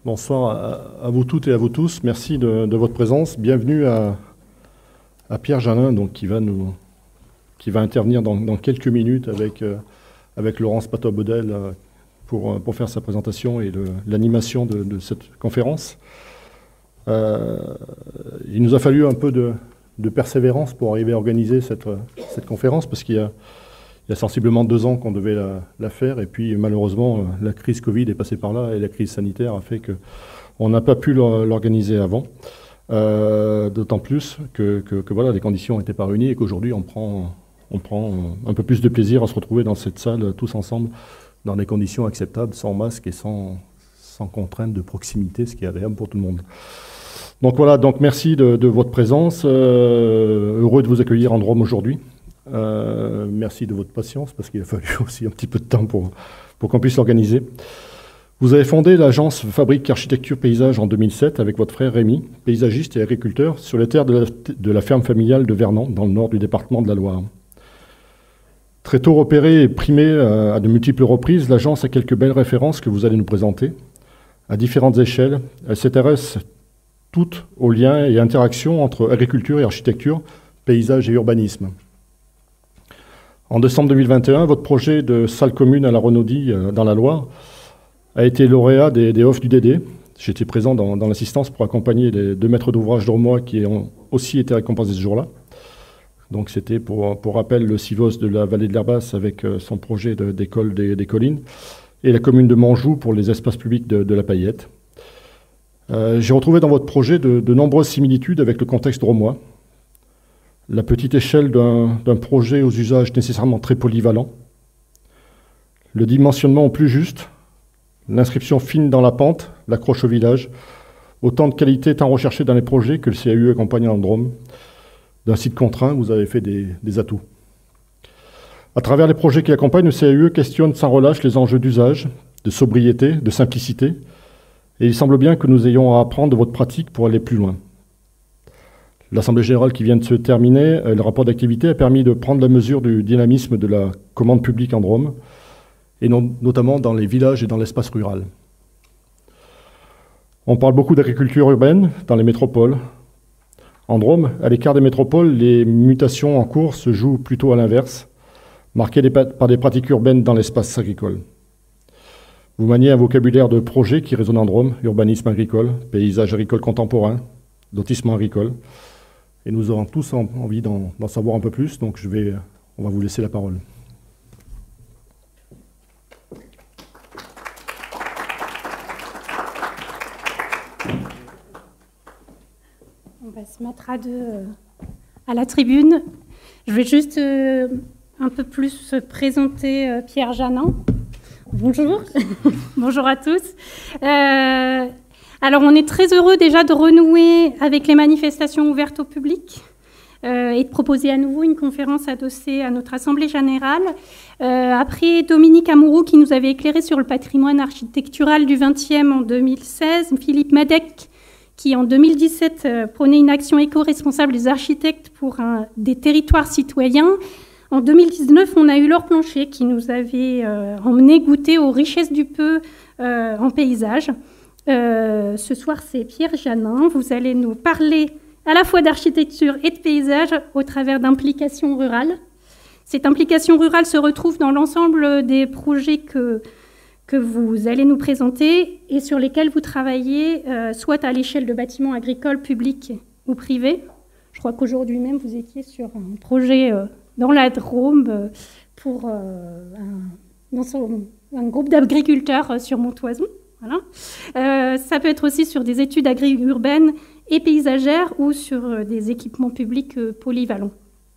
Bonsoir à vous toutes et à vous tous. Merci de votre présence. Bienvenue à Pierre Janin, donc, qui va intervenir dans quelques minutes avec Laurence Pato-Bodel pour faire sa présentation et l'animation de cette conférence. Il nous a fallu un peu de persévérance pour arriver à organiser cette conférence, parce qu'il y a sensiblement 2 ans qu'on devait la faire, et puis malheureusement la crise Covid est passée par là, et la crise sanitaire a fait qu'on n'a pas pu l'organiser avant. D'autant plus que voilà, les conditions n'étaient pas réunies, et qu'aujourd'hui on prend un peu plus de plaisir à se retrouver dans cette salle tous ensemble, dans des conditions acceptables, sans masque et sans contrainte de proximité, ce qui est agréable pour tout le monde. Donc voilà, donc merci de votre présence. Heureux de vous accueillir en Drôme aujourd'hui. Merci de votre patience, parce qu'il a fallu aussi un petit peu de temps pour qu'on puisse l'organiser. Vous avez fondé l'agence Fabrique Architecture Paysage en 2007 avec votre frère Rémi, paysagiste et agriculteur, sur les terres de la ferme familiale de Vernon, dans le nord du département de la Loire. Très tôt repérée et primée à de multiples reprises, l'agence a quelques belles références que vous allez nous présenter. À différentes échelles, elle s'intéresse toutes aux liens et interactions entre agriculture et architecture, paysage et urbanisme. En décembre 2021, votre projet de salle commune à la Renaudie, dans la Loire, a été lauréat des OFF du DD. J'étais présent dans l'assistance pour accompagner les 2 maîtres d'ouvrage drômois qui ont aussi été récompensés ce jour-là. Donc c'était pour rappel le CIVOS de la vallée de l'Herbasse avec son projet d'école des collines, et la commune de Montjoux pour les espaces publics de la Paillette. J'ai retrouvé dans votre projet de nombreuses similitudes avec le contexte drômois. La petite échelle d'un projet aux usages nécessairement très polyvalents, le dimensionnement au plus juste, l'inscription fine dans la pente, l'accroche au village, autant de qualités tant recherchées dans les projets que le CAUE accompagne en Drôme. D'un site contraint, vous avez fait des atouts. À travers les projets qui accompagnent, le CAUE questionne sans relâche les enjeux d'usage, de sobriété, de simplicité, et il semble bien que nous ayons à apprendre de votre pratique pour aller plus loin. L'Assemblée générale qui vient de se terminer, le rapport d'activité a permis de prendre la mesure du dynamisme de la commande publique en Drôme, et notamment dans les villages et dans l'espace rural. On parle beaucoup d'agriculture urbaine dans les métropoles. En Drôme, à l'écart des métropoles, les mutations en cours se jouent plutôt à l'inverse, marquées par des pratiques urbaines dans l'espace agricole. Vous maniez un vocabulaire de projets qui résonne en Drôme: urbanisme agricole, paysage agricole contemporain, lotissement agricole. Et nous aurons tous envie d'en savoir un peu plus, donc on va vous laisser la parole. On va se mettre à la tribune. Je vais juste un peu plus présenter Pierre Janin. Bonjour. Bonjour à tous. Alors, on est très heureux déjà de renouer avec les manifestations ouvertes au public et de proposer à nouveau une conférence adossée à notre Assemblée générale. Après Dominique Amouroux, qui nous avait éclairé sur le patrimoine architectural du XXe en 2016, Philippe Madec, qui en 2017 prônait une action éco-responsable des architectes pour des territoires citoyens. En 2019, on a eu Laure Plancher, qui nous avait emmené goûter aux richesses du peu en paysage. Ce soir, c'est Pierre Janin. Vous allez nous parler à la fois d'architecture et de paysage au travers d'implications rurales. Cette implication rurale se retrouve dans l'ensemble des projets que vous allez nous présenter et sur lesquels vous travaillez, soit à l'échelle de bâtiments agricoles publics ou privés. Je crois qu'aujourd'hui même, vous étiez sur un projet dans la Drôme pour un groupe d'agriculteurs sur Montoison. Voilà. Ça peut être aussi sur des études agri-urbaines et paysagères ou sur des équipements publics polyvalents.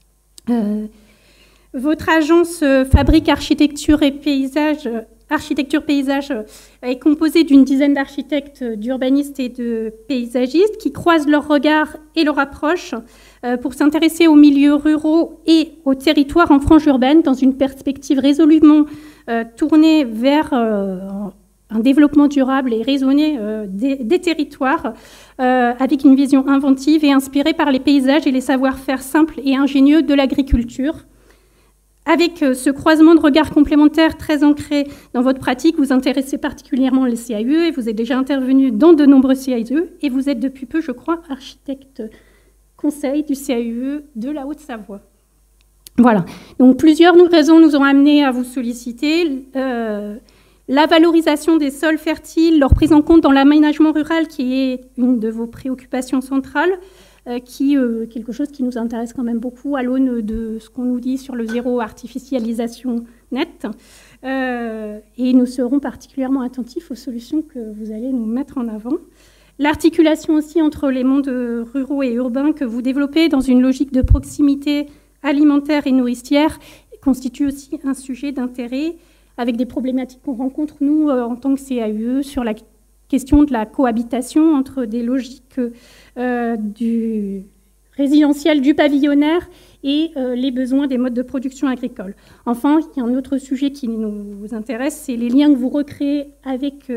Votre agence Fabrique Architecture et Paysage, Architecture Paysage est composée d'une dizaine d'architectes, d'urbanistes et de paysagistes qui croisent leurs regards et leurs approches pour s'intéresser aux milieux ruraux et aux territoires en frange urbaine dans une perspective résolument tournée vers un développement durable et raisonné des territoires avec une vision inventive et inspirée par les paysages et les savoir-faire simples et ingénieux de l'agriculture, avec ce croisement de regards complémentaires très ancré dans votre pratique, vous intéressez particulièrement les CAUE et vous êtes déjà intervenu dans de nombreux CAUE et vous êtes depuis peu, je crois, architecte conseil du CAUE de la Haute-Savoie. Voilà. Donc plusieurs raisons nous ont amenés à vous solliciter. La valorisation des sols fertiles, leur prise en compte dans l'aménagement rural, qui est une de vos préoccupations centrales, quelque chose qui nous intéresse quand même beaucoup à l'aune de ce qu'on nous dit sur le zéro artificialisation nette. Et nous serons particulièrement attentifs aux solutions que vous allez nous mettre en avant. L'articulation aussi entre les mondes ruraux et urbains que vous développez dans une logique de proximité alimentaire et nourricière constitue aussi un sujet d'intérêt avec des problématiques qu'on rencontre, nous, en tant que CAUE, sur la question de la cohabitation entre des logiques du résidentiel, du pavillonnaire et les besoins des modes de production agricole. Enfin, il y a un autre sujet qui nous intéresse, c'est les liens que vous recréez avec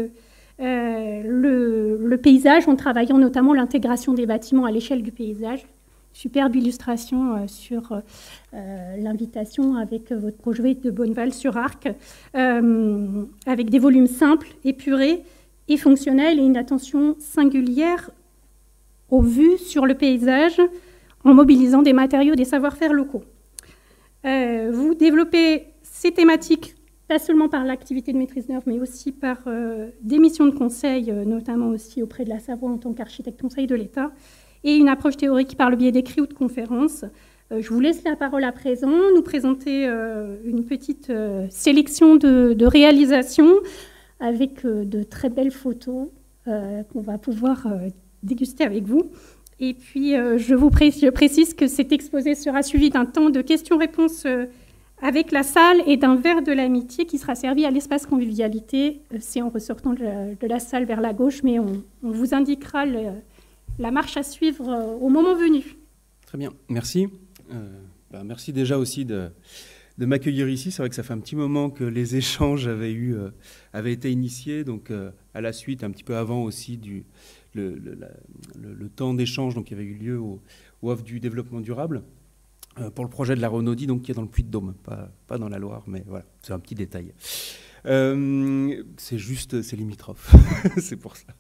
le paysage en travaillant notamment l'intégration des bâtiments à l'échelle du paysage. Superbe illustration sur l'invitation avec votre projet de Bonneval-sur-Arc, avec des volumes simples, épurés et fonctionnels et une attention singulière aux vues sur le paysage en mobilisant des matériaux, des savoir-faire locaux. Vous développez ces thématiques pas seulement par l'activité de maîtrise d'œuvre, mais aussi par des missions de conseil, notamment aussi auprès de la Savoie en tant qu'architecte conseil de l'État, et une approche théorique par le biais d'écrits ou de conférences. Je vous laisse la parole à présent, nous présenter une petite sélection de réalisations avec de très belles photos qu'on va pouvoir déguster avec vous. Et puis, je précise que cet exposé sera suivi d'un temps de questions-réponses avec la salle et d'un verre de l'amitié qui sera servi à l'espace convivialité. C'est en ressortant de la salle vers la gauche, mais on vous indiquera la marche à suivre au moment venu. Très bien, merci. Merci déjà aussi de m'accueillir ici. C'est vrai que ça fait un petit moment que les échanges avaient été initiés, donc à la suite, un petit peu avant aussi, le temps d'échange qui avait eu lieu au Havre du développement durable pour le projet de la Renaudie, donc qui est dans le Puy-de-Dôme, pas dans la Loire, mais voilà, c'est un petit détail. C'est limitrophe, c'est pour ça.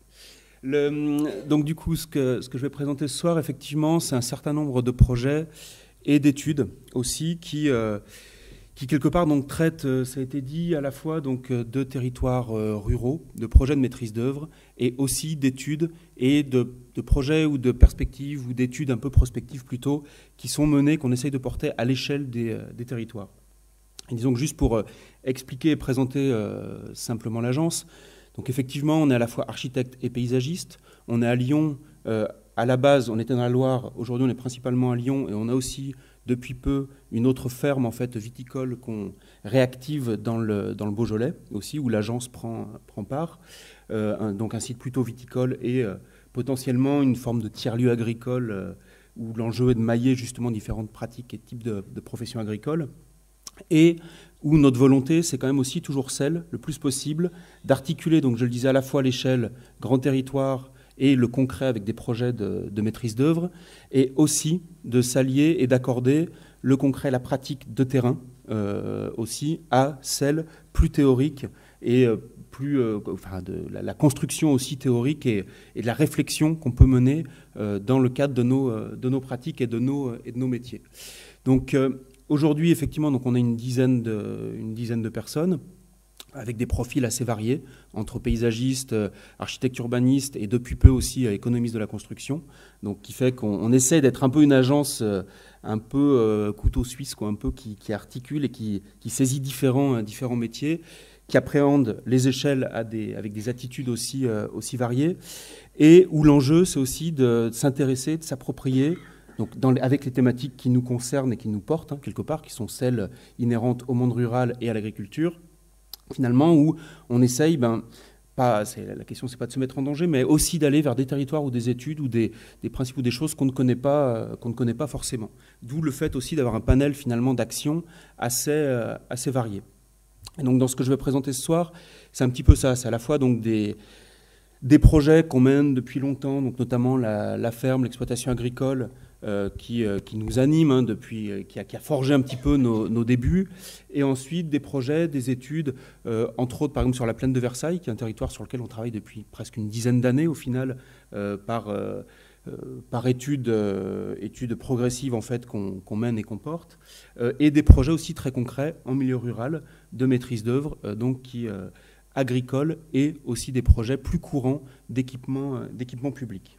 Donc du coup, ce que je vais présenter ce soir, effectivement, c'est un certain nombre de projets et d'études aussi qui quelque part donc traitent, ça a été dit, à la fois donc de territoires ruraux, de projets de maîtrise d'œuvre, et aussi d'études et de projets ou de perspectives ou d'études un peu prospectives plutôt, qui sont menées, qu'on essaye de porter à l'échelle des territoires. Et disons que juste pour expliquer et présenter simplement l'agence. Donc effectivement, on est à la fois architecte et paysagiste. On est à Lyon. À la base, on était dans la Loire. Aujourd'hui, on est principalement à Lyon. Et on a aussi, depuis peu, une autre ferme en fait, viticole qu'on réactive dans le Beaujolais aussi, où l'agence prend part. Donc un site plutôt viticole et potentiellement une forme de tiers-lieu agricole où l'enjeu est de mailler justement différentes pratiques et types de professions agricoles. Et où notre volonté, c'est quand même aussi toujours celle, le plus possible, d'articuler, donc je le disais, à la fois l'échelle grand territoire et le concret avec des projets de maîtrise d'œuvre, et aussi de s'allier et d'accorder le concret, la pratique de terrain aussi, à celle plus théorique et de la construction aussi théorique et de la réflexion qu'on peut mener dans le cadre de nos pratiques et de nos métiers. Donc, aujourd'hui, effectivement, donc on a une dizaine de personnes avec des profils assez variés, entre paysagistes, architectes urbanistes et depuis peu aussi économistes de la construction. Donc, qui fait qu'on essaie d'être un peu une agence un peu couteau suisse, quoi, un peu qui articule et qui saisit différents métiers, qui appréhende les échelles avec des attitudes aussi variées, et où l'enjeu, c'est aussi de s'intéresser, de s'approprier, donc avec les thématiques qui nous concernent et qui nous portent, quelque part, qui sont celles inhérentes au monde rural et à l'agriculture, finalement, où on essaye, la question, c'est pas de se mettre en danger, mais aussi d'aller vers des territoires ou des études ou des principes ou des choses qu'on ne connaît pas forcément. D'où le fait aussi d'avoir un panel, finalement, d'actions assez varié. Et donc, dans ce que je vais présenter ce soir, c'est un petit peu ça. C'est à la fois donc des projets qu'on mène depuis longtemps, donc notamment la ferme, l'exploitation agricole qui nous anime hein, depuis, qui a forgé un petit peu nos débuts, et ensuite des projets, des études, entre autres par exemple sur la plaine de Versailles, qui est un territoire sur lequel on travaille depuis presque une dizaine d'années au final, par études progressives en fait qu'on mène et qu'on porte, et des projets aussi très concrets en milieu rural de maîtrise d'œuvre, donc qui agricoles, et aussi des projets plus courants d'équipement public.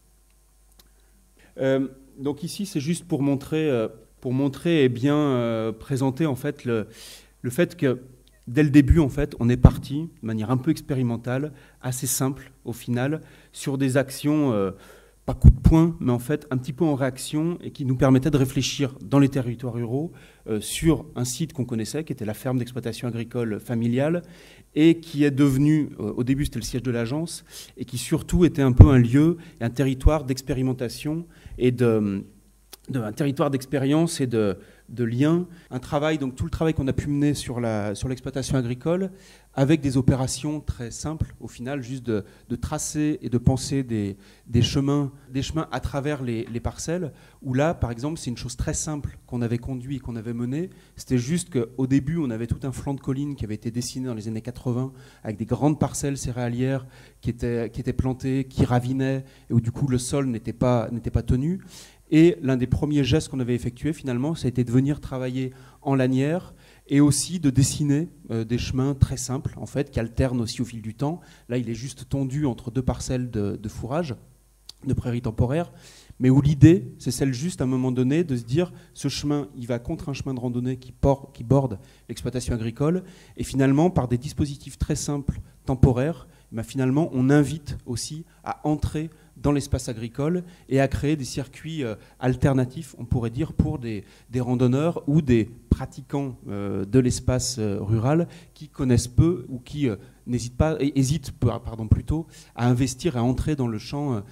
Donc ici, c'est juste pour montrer et bien présenter en fait le fait que dès le début, en fait, on est parti de manière un peu expérimentale, assez simple au final, sur des actions, pas coup de poing, mais en fait un petit peu en réaction, et qui nous permettaient de réfléchir dans les territoires ruraux sur un site qu'on connaissait, qui était la ferme d'exploitation agricole familiale, et qui est devenu, au début c'était le siège de l'agence, et qui surtout était un peu un lieu, un territoire d'expérimentation et un territoire d'expérience et de liens. Un travail, donc tout le travail qu'on a pu mener sur l'exploitation agricole, avec des opérations très simples, au final, juste de tracer et de penser des chemins à travers les parcelles, où là, par exemple, c'est une chose très simple qu'on avait conduit et qu'on avait menée. C'était juste qu'au début, on avait tout un flanc de colline qui avait été dessiné dans les années 80, avec des grandes parcelles céréalières qui étaient plantées, qui ravinaient, et où du coup, le sol n'était pas tenu. Et l'un des premiers gestes qu'on avait effectués, finalement, ça a été de venir travailler en lanière, et aussi de dessiner des chemins très simples, en fait, qui alternent aussi au fil du temps. Là, il est juste tondu entre deux parcelles de fourrage, de prairies temporaires, mais où l'idée, c'est celle juste à un moment donné de se dire, ce chemin, il va contre un chemin de randonnée qui borde l'exploitation agricole, et finalement, par des dispositifs très simples, temporaires, finalement, on invite aussi à entrer dans l'espace agricole et à créer des circuits alternatifs, on pourrait dire, pour des randonneurs ou des pratiquants de l'espace rural qui connaissent peu ou qui hésitent plutôt à investir, à entrer dans les champs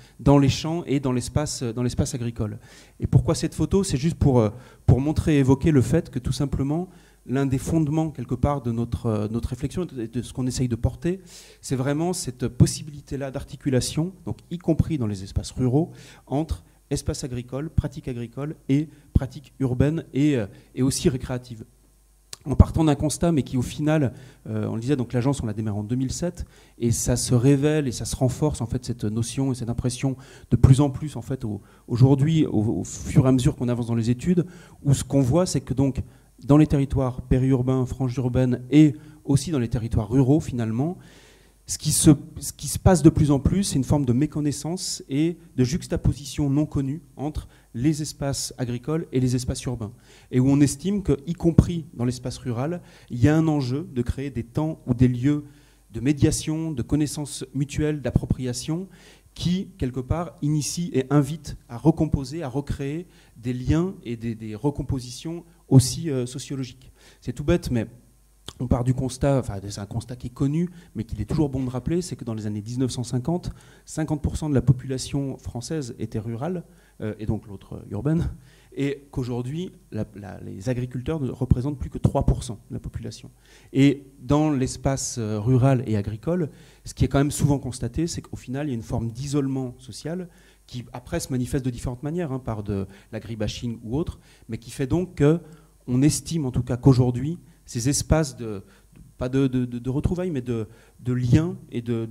et dans l'espace agricole. Et pourquoi cette photo? C'est juste pour montrer et évoquer le fait que tout simplement, l'un des fondements, quelque part, de notre réflexion, de ce qu'on essaye de porter, c'est vraiment cette possibilité-là d'articulation, donc y compris dans les espaces ruraux, entre espace agricole, pratique agricole et pratique urbaine et aussi récréative. En partant d'un constat, mais qui au final, on le disait, donc l'agence, on l'a démarré en 2007, et ça se révèle et ça se renforce, en fait, cette notion et cette impression de plus en plus, en fait, aujourd'hui, au fur et à mesure qu'on avance dans les études, où ce qu'on voit, c'est que donc, dans les territoires périurbains, franges urbaines et aussi dans les territoires ruraux, finalement, ce qui se passe de plus en plus, c'est une forme de méconnaissance et de juxtaposition non connue entre les espaces agricoles et les espaces urbains. Et où on estime qu'y compris dans l'espace rural, il y a un enjeu de créer des temps ou des lieux de médiation, de connaissance mutuelle, d'appropriation, qui, quelque part, initie et invite à recomposer, à recréer des liens et des recompositions aussi sociologiques. C'est tout bête, mais on part du constat, enfin c'est un constat qui est connu, mais qu'il est toujours bon de rappeler, c'est que dans les années 1950, 50% de la population française était rurale, et donc l'autre urbaine, et qu'aujourd'hui, les agriculteurs ne représentent plus que 3% de la population. Et dans l'espace rural et agricole, ce qui est quand même souvent constaté, c'est qu'au final, il y a une forme d'isolement social qui, après, se manifeste de différentes manières, hein, par de l'agribashing ou autre, mais qui fait donc qu'on estime, en tout cas qu'aujourd'hui, ces espaces pas de retrouvailles, mais de liens et de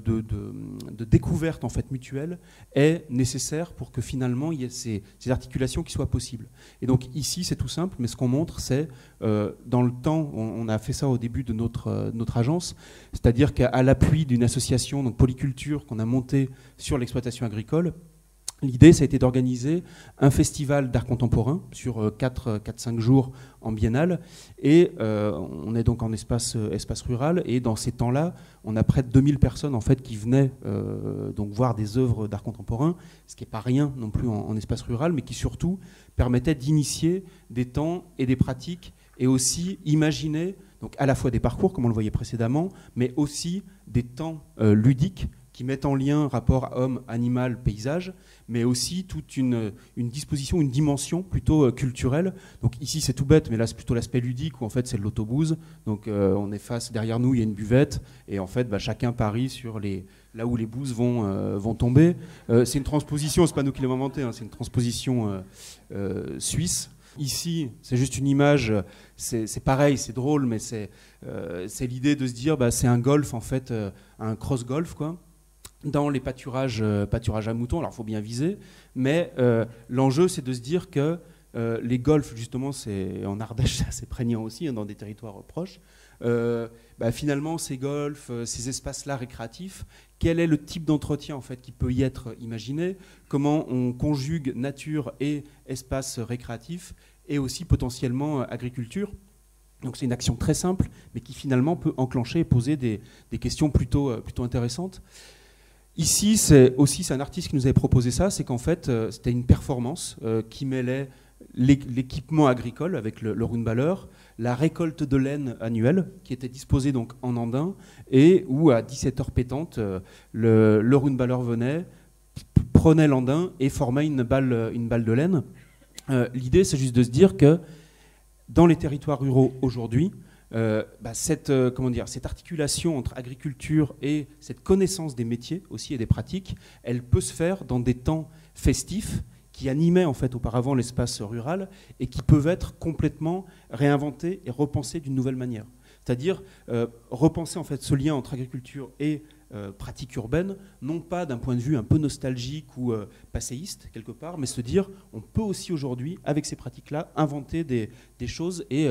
découverte en fait, mutuelle est nécessaire pour que finalement il y ait ces articulations qui soient possibles. Et donc ici c'est tout simple, mais ce qu'on montre c'est dans le temps, on a fait ça au début de notre agence, c'est-à-dire qu'à l'appui d'une association, donc Polyculture, qu'on a montée sur l'exploitation agricole, l'idée, ça a été d'organiser un festival d'art contemporain sur 4-5 jours en biennale. Et on est donc en espace rural. Et dans ces temps-là, on a près de 2000 personnes en fait, qui venaient donc voir des œuvres d'art contemporain, ce qui n'est pas rien non plus en espace rural, mais qui surtout permettait d'initier des temps et des pratiques et aussi imaginer donc à la fois des parcours, comme on le voyait précédemment, mais aussi des temps ludiques qui mettent en lien rapport homme, animal, paysage, mais aussi toute une disposition, une dimension plutôt culturelle. Donc ici c'est tout bête, mais là c'est plutôt l'aspect ludique où en fait c'est l'autobus. Donc on est derrière nous il y a une buvette et en fait chacun parie sur là où les bouses vont tomber. C'est une transposition, c'est pas nous qui l'avons inventé, hein, c'est une transposition suisse. Ici, c'est juste une image, c'est pareil, c'est drôle, mais c'est l'idée de se dire, c'est un golf, en fait, un cross-golf, quoi, dans les pâturages à moutons. Alors, il faut bien viser, mais l'enjeu, c'est de se dire que les golfs, justement, c'est en Ardèche, c'est assez prégnant aussi, hein, dans des territoires proches. Finalement, ces golfs, ces espaces-là récréatifs, quel est le type d'entretien, en fait, qui peut y être imaginé? Comment on conjugue nature et espace récréatif, et aussi potentiellement agriculture? Donc c'est une action très simple, mais qui finalement peut enclencher et poser des questions plutôt intéressantes. Ici, c'est un artiste qui nous avait proposé ça, c'est qu'en fait, c'était une performance qui mêlait l'équipement agricole avec le runballer, la récolte de laine annuelle qui était disposée donc en andin, et où à 17h pétantes, le runballer venait, prenait l'andin et formait une balle de laine. L'idée, c'est juste de se dire que dans les territoires ruraux aujourd'hui, cette articulation entre agriculture et cette connaissance des métiers aussi et des pratiques, elle peut se faire dans des temps festifs qui animaient en fait auparavant l'espace rural et qui peuvent être complètement réinventés et repensés d'une nouvelle manière. C'est-à-dire repenser en fait ce lien entre agriculture et pratique urbaine, non pas d'un point de vue un peu nostalgique ou passéiste quelque part, mais se dire on peut aussi aujourd'hui, avec ces pratiques-là, inventer des choses et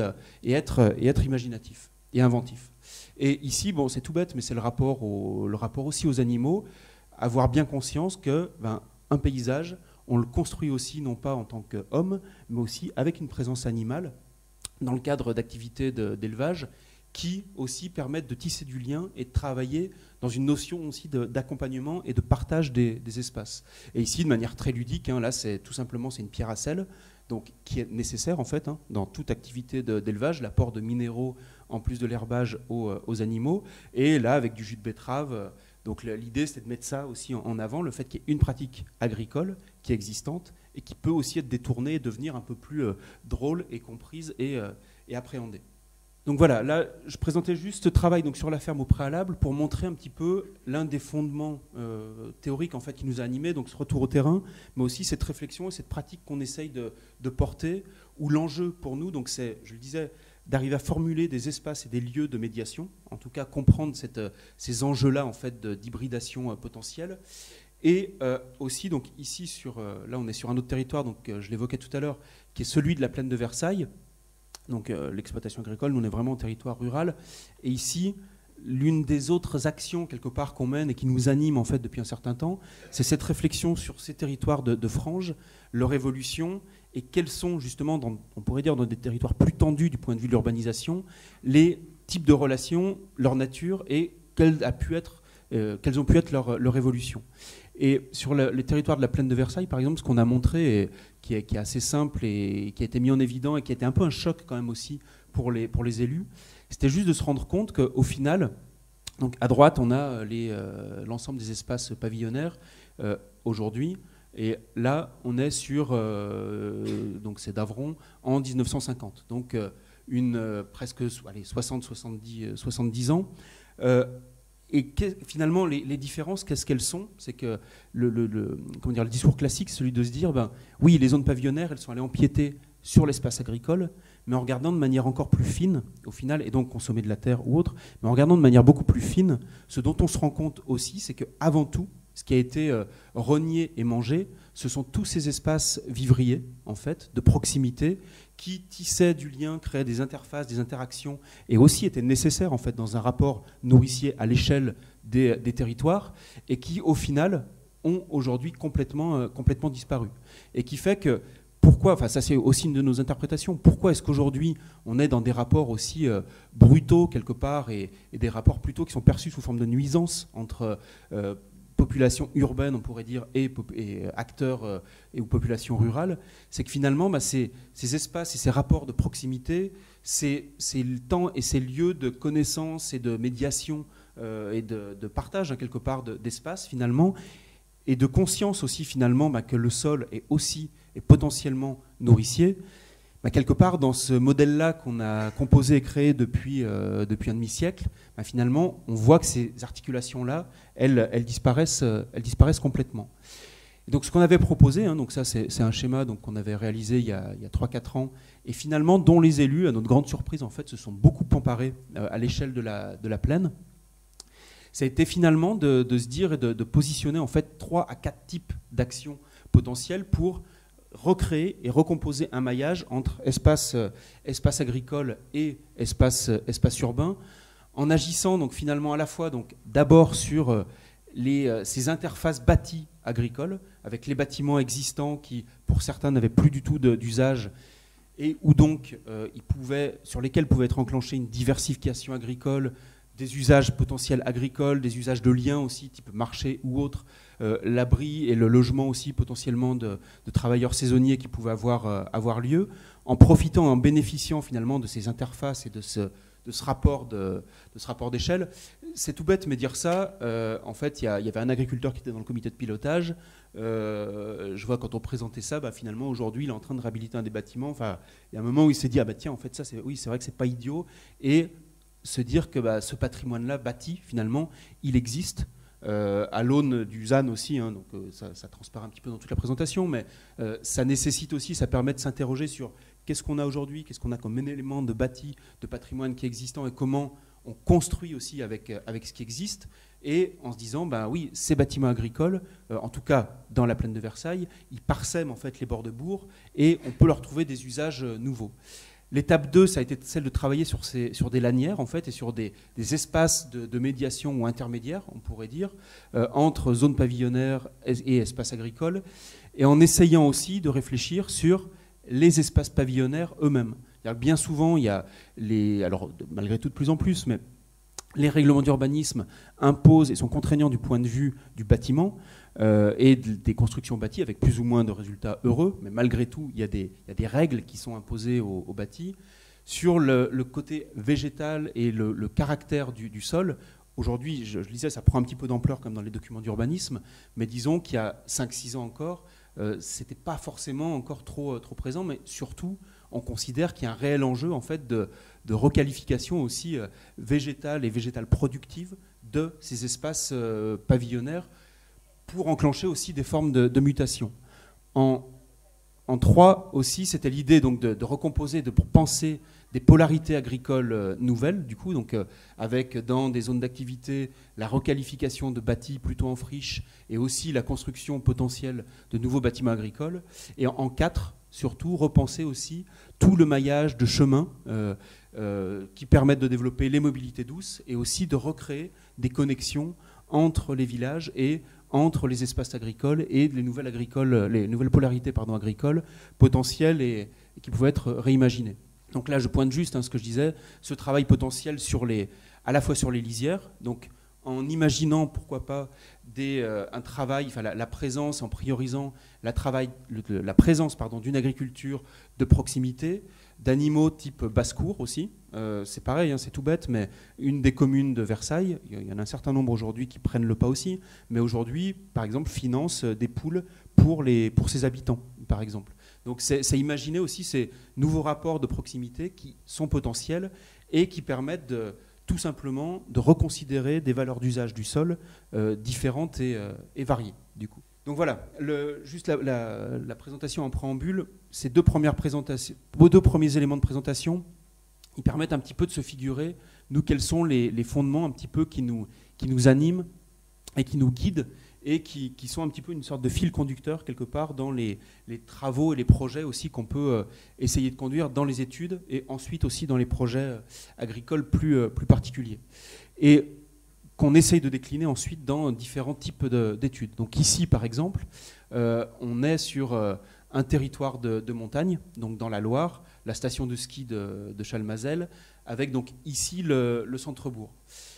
être imaginatif et inventif. Et ici, bon, c'est tout bête, mais c'est le rapport aussi aux animaux, avoir bien conscience que un paysage, on le construit aussi non pas en tant qu'homme, mais aussi avec une présence animale dans le cadre d'activités d'élevage qui aussi permettent de tisser du lien et de travailler dans une notion aussi d'accompagnement et de partage des espaces. Et ici, de manière très ludique, là, c'est une pierre à sel, donc, qui est nécessaire en fait dans toute activité d'élevage, l'apport de minéraux en plus de l'herbage aux animaux. Et là, avec du jus de betterave, donc l'idée, c'était de mettre ça aussi en avant, le fait qu'il y ait une pratique agricole qui est existante et qui peut aussi être détournée et devenir un peu plus drôle et comprise et appréhendée. Donc voilà, là, je présentais juste ce travail donc, sur la ferme au préalable pour montrer un petit peu l'un des fondements théoriques en fait, qui nous a animés, donc ce retour au terrain, mais aussi cette réflexion et cette pratique qu'on essaye de porter, où l'enjeu pour nous, donc c'est, je le disais, d'arriver à formuler des espaces et des lieux de médiation, en tout cas comprendre ces enjeux-là en fait, d'hybridation potentielle. Et aussi, donc ici, là on est sur un autre territoire, donc je l'évoquais tout à l'heure, qui est celui de la plaine de Versailles. Donc l'exploitation agricole, nous on est vraiment en territoire rural. Et ici, l'une des autres actions quelque part qu'on mène et qui nous anime en fait depuis un certain temps, c'est cette réflexion sur ces territoires de franges, leur évolution et quels sont justement, on pourrait dire dans des territoires plus tendus du point de vue de l'urbanisation, les types de relations, leur nature et quelles ont pu être leur évolution. Et sur les territoires de la plaine de Versailles, par exemple, ce qu'on a montré, qui est assez simple et qui a été mis en évidence et qui a été un peu un choc quand même aussi pour les élus, c'était juste de se rendre compte qu'au final, donc à droite, on a l'ensemble des espaces pavillonnaires aujourd'hui, et là, on est sur, donc c'est d'Avron, en 1950, donc presque 70 ans. Et finalement, les différences, qu'est-ce qu'elles sont? C'est que le discours classique, celui de se dire, oui, les zones pavillonnaires, elles sont allées empiéter sur l'espace agricole, mais en regardant de manière encore plus fine, au final, et donc consommer de la terre ou autre, mais en regardant de manière beaucoup plus fine, ce dont on se rend compte aussi, c'est qu'avant tout, ce qui a été renié et mangé, ce sont tous ces espaces vivriers, en fait, de proximité, qui tissaient du lien, créaient des interfaces, des interactions, et aussi étaient nécessaires, en fait, dans un rapport nourricier à l'échelle des territoires, et qui, au final, ont aujourd'hui complètement disparu. Et qui fait que, pourquoi, enfin ça c'est aussi une de nos interprétations, pourquoi est-ce qu'aujourd'hui on est dans des rapports aussi brutaux quelque part, et des rapports plutôt qui sont perçus sous forme de nuisance entre population urbaine, on pourrait dire, et acteurs ou population rurale, c'est que finalement, ces espaces et ces rapports de proximité, c'est le temps et ces lieux de connaissance et de médiation et de partage, quelque part, d'espace, finalement, et de conscience aussi, finalement, que le sol est aussi et potentiellement nourricier, quelque part, dans ce modèle-là qu'on a composé et créé depuis un demi-siècle, finalement, on voit que ces articulations-là, elles disparaissent complètement. Et donc, ce qu'on avait proposé, donc ça, c'est un schéma qu'on avait réalisé il y a 3-4 ans, et finalement, dont les élus, à notre grande surprise, en fait, se sont beaucoup emparés à l'échelle de la plaine. Ça a été finalement de se dire et de positionner en fait 3 à 4 types d'actions potentielles pour recréer et recomposer un maillage entre espace agricole et espace urbain, en agissant donc finalement à la fois d'abord sur ces interfaces bâties agricoles, avec les bâtiments existants qui, pour certains, n'avaient plus du tout d'usage, et où donc sur lesquels pouvait être enclenchée une diversification agricole, des usages potentiels agricoles, des usages de liens aussi, type marché ou autre, l'abri et le logement aussi potentiellement de travailleurs saisonniers qui pouvaient avoir lieu, en profitant, en bénéficiant finalement de ces interfaces et de ce rapport d'échelle. C'est tout bête, mais dire ça, en fait, il y avait un agriculteur qui était dans le comité de pilotage. Je vois quand on présentait ça, finalement, aujourd'hui, il est en train de réhabiliter un des bâtiments. Enfin, il y a un moment où il s'est dit, tiens, en fait, ça, c'est vrai que c'est pas idiot. Et se dire que ce patrimoine-là bâti, finalement, il existe. À l'aune du ZAN aussi, donc ça transparaît un petit peu dans toute la présentation, mais ça nécessite aussi, ça permet de s'interroger sur qu'est-ce qu'on a aujourd'hui, qu'est-ce qu'on a comme élément de bâti, de patrimoine qui est existant et comment on construit aussi avec ce qui existe, et en se disant, oui, ces bâtiments agricoles, en tout cas dans la plaine de Versailles, ils parsèment en fait les bords de bourg et on peut leur trouver des usages nouveaux. L'étape 2, ça a été celle de travailler sur des lanières en fait, et sur des espaces de médiation ou intermédiaires, on pourrait dire, entre zones pavillonnaires et espaces agricoles, et en essayant aussi de réfléchir sur les espaces pavillonnaires eux-mêmes. Bien souvent, il y a alors malgré tout de plus en plus, mais les règlements d'urbanisme imposent et sont contraignants du point de vue du bâtiment et des constructions bâties avec plus ou moins de résultats heureux, mais malgré tout, il y a des règles qui sont imposées au bâti. Sur le côté végétal et le caractère du sol, aujourd'hui, je disais, ça prend un petit peu d'ampleur comme dans les documents d'urbanisme, mais disons qu'il y a 5-6 ans encore, c'était pas forcément encore trop présent, mais surtout, on considère qu'il y a un réel enjeu en fait de requalification aussi végétale et végétale productive de ces espaces pavillonnaires pour enclencher aussi des formes de mutation. En 3 aussi, c'était l'idée donc de recomposer, de penser des polarités agricoles nouvelles, du coup, donc avec dans des zones d'activité la requalification de bâtis plutôt en friche et aussi la construction potentielle de nouveaux bâtiments agricoles. Et en 4, surtout, repenser aussi tout le maillage de chemins qui permettent de développer les mobilités douces et aussi de recréer des connexions entre les villages et entre les espaces agricoles et les nouvelles polarités agricoles potentielles et qui pouvaient être réimaginées. Donc là, je pointe juste ce que je disais, ce travail potentiel à la fois sur les lisières, donc en imaginant, pourquoi pas, un travail, la présence, en priorisant la présence d'une agriculture de proximité, d'animaux type basse-cour aussi. C'est pareil, c'est tout bête, mais une des communes de Versailles, il y en a un certain nombre aujourd'hui qui prennent le pas aussi, mais aujourd'hui, par exemple, finance des poules pour ses habitants, par exemple. Donc c'est imaginer aussi ces nouveaux rapports de proximité qui sont potentiels et qui permettent tout simplement de reconsidérer des valeurs d'usage du sol différentes et variées, du coup. Donc voilà, juste la présentation en préambule, ces deux premiers éléments de présentation, ils permettent un petit peu de se figurer, nous, quels sont les fondements un petit peu qui nous animent et qui nous guident et qui sont un petit peu une sorte de fil conducteur quelque part dans les travaux et les projets aussi qu'on peut essayer de conduire dans les études et ensuite aussi dans les projets agricoles plus particuliers. Et qu'on essaye de décliner ensuite dans différents types d'études. Donc ici, par exemple, on est sur un territoire de montagne, donc dans la Loire, la station de ski de Chalmazel, avec donc ici le centre-bourg.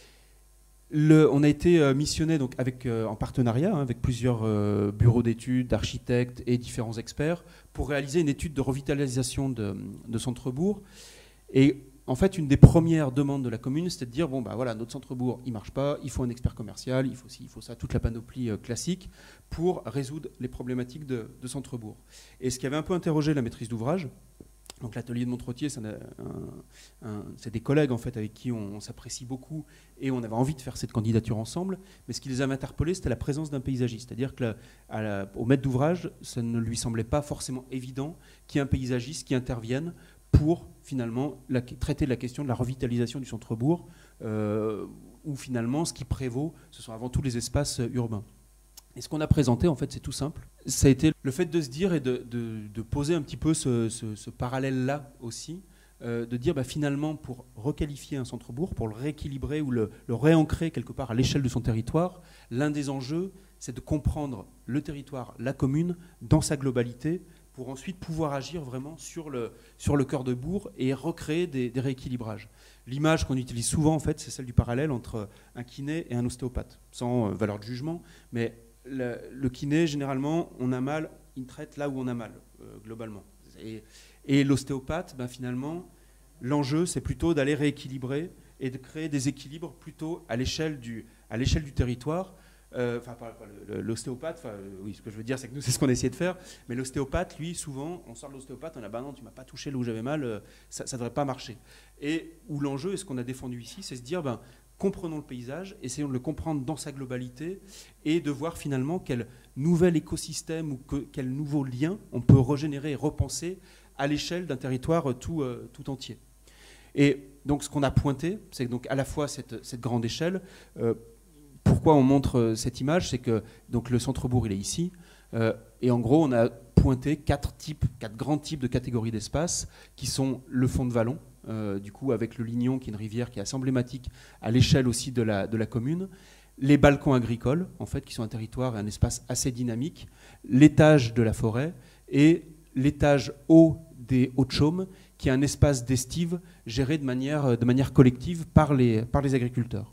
On a été missionné donc en partenariat avec plusieurs bureaux d'études, d'architectes et différents experts pour réaliser une étude de revitalisation de centre-bourg. Et en fait, une des premières demandes de la commune, c'était de dire, voilà, notre centre-bourg, il ne marche pas, il faut un expert commercial, il faut ci, il faut ça, toute la panoplie classique pour résoudre les problématiques de centre-bourg. Et ce qui avait un peu interrogé la maîtrise d'ouvrage, Donc l'atelier de Montretier, c'est des collègues en fait, avec qui on s'apprécie beaucoup et on avait envie de faire cette candidature ensemble. Mais ce qui les avait interpellés, c'était la présence d'un paysagiste. C'est-à-dire qu'au maître d'ouvrage, ça ne lui semblait pas forcément évident qu'il y ait un paysagiste qui intervienne pour finalement traiter de la question de la revitalisation du centre-bourg, où finalement ce qui prévaut, ce sont avant tout les espaces urbains. Et ce qu'on a présenté, en fait, c'est tout simple. Ça a été le fait de se dire et de poser un petit peu ce parallèle-là aussi, de dire finalement, pour requalifier un centre-bourg, pour le rééquilibrer ou le réancrer quelque part à l'échelle de son territoire, l'un des enjeux, c'est de comprendre le territoire, la commune, dans sa globalité, pour ensuite pouvoir agir vraiment sur le cœur de bourg et recréer des rééquilibrages. L'image qu'on utilise souvent, en fait, c'est celle du parallèle entre un kiné et un ostéopathe, sans valeur de jugement, mais le kiné, généralement, on a mal, il traite là où on a mal, globalement. Et l'ostéopathe, finalement, l'enjeu, c'est plutôt d'aller rééquilibrer et de créer des équilibres plutôt à l'échelle du territoire. L'ostéopathe, oui, ce que je veux dire, c'est que nous, c'est ce qu'on a essayé de faire, mais l'ostéopathe, lui, souvent, on sort de l'ostéopathe, on a non, tu m'as pas touché là où j'avais mal, ça ne devrait pas marcher. Et où l'enjeu, et ce qu'on a défendu ici, c'est se dire, comprenons le paysage, essayons de le comprendre dans sa globalité et de voir finalement quel nouvel écosystème ou quel nouveau lien on peut régénérer et repenser à l'échelle d'un territoire tout entier. Et donc ce qu'on a pointé, c'est donc à la fois cette grande échelle. Pourquoi on montre cette image, c'est que donc, le centre-bourg, il est ici, et en gros, on a pointé quatre grands types de catégories d'espace qui sont le fond de vallon, du coup avec le Lignon, qui est une rivière qui est assez emblématique à l'échelle aussi de la commune, les balcons agricoles, en fait, qui sont un territoire et un espace assez dynamique, l'étage de la forêt et l'étage haut des Hauts-de-Chaume, qui est un espace d'estive géré de manière collective par les agriculteurs.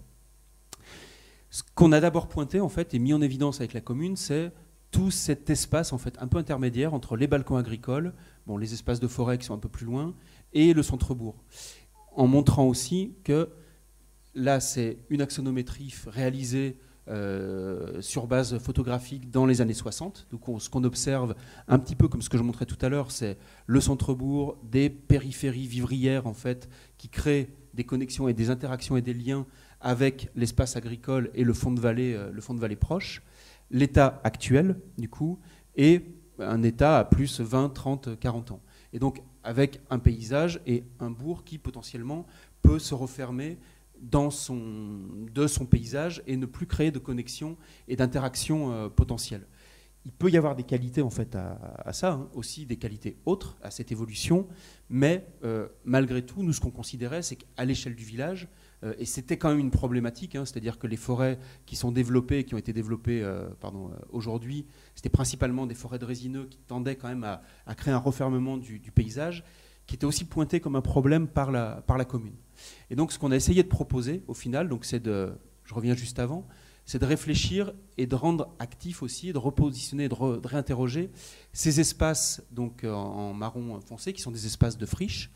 Ce qu'on a d'abord pointé, en fait, et mis en évidence avec la commune, c'est tout cet espace, en fait, un peu intermédiaire entre les balcons agricoles, les espaces de forêt qui sont un peu plus loin, et le centre-bourg. En montrant aussi que là, c'est une axonométrie réalisée sur base photographique dans les années 60. Donc ce qu'on observe, un petit peu comme ce que je montrais tout à l'heure, c'est le centre-bourg, des périphéries vivrières, en fait, qui créent des connexions et des interactions et des liens avec l'espace agricole et le fond de vallée proche, l'état actuel, du coup, et un état à plus 20, 30, 40 ans. Et donc, avec un paysage et un bourg qui, potentiellement, peut se refermer de son paysage et ne plus créer de connexion et d'interaction potentielle. Il peut y avoir des qualités, en fait, à ça, aussi des qualités autres à cette évolution, mais malgré tout, nous, ce qu'on considérait, c'est qu'à l'échelle du village, et c'était quand même une problématique, c'est-à-dire que les forêts qui ont été développées aujourd'hui, c'était principalement des forêts de résineux qui tendaient quand même à créer un refermement du paysage, qui était aussi pointé comme un problème par la commune. Et donc ce qu'on a essayé de proposer au final, donc je reviens juste avant, c'est de réfléchir et de rendre actif aussi, de repositionner, de réinterroger ces espaces donc, en marron foncé, qui sont des espaces de friche,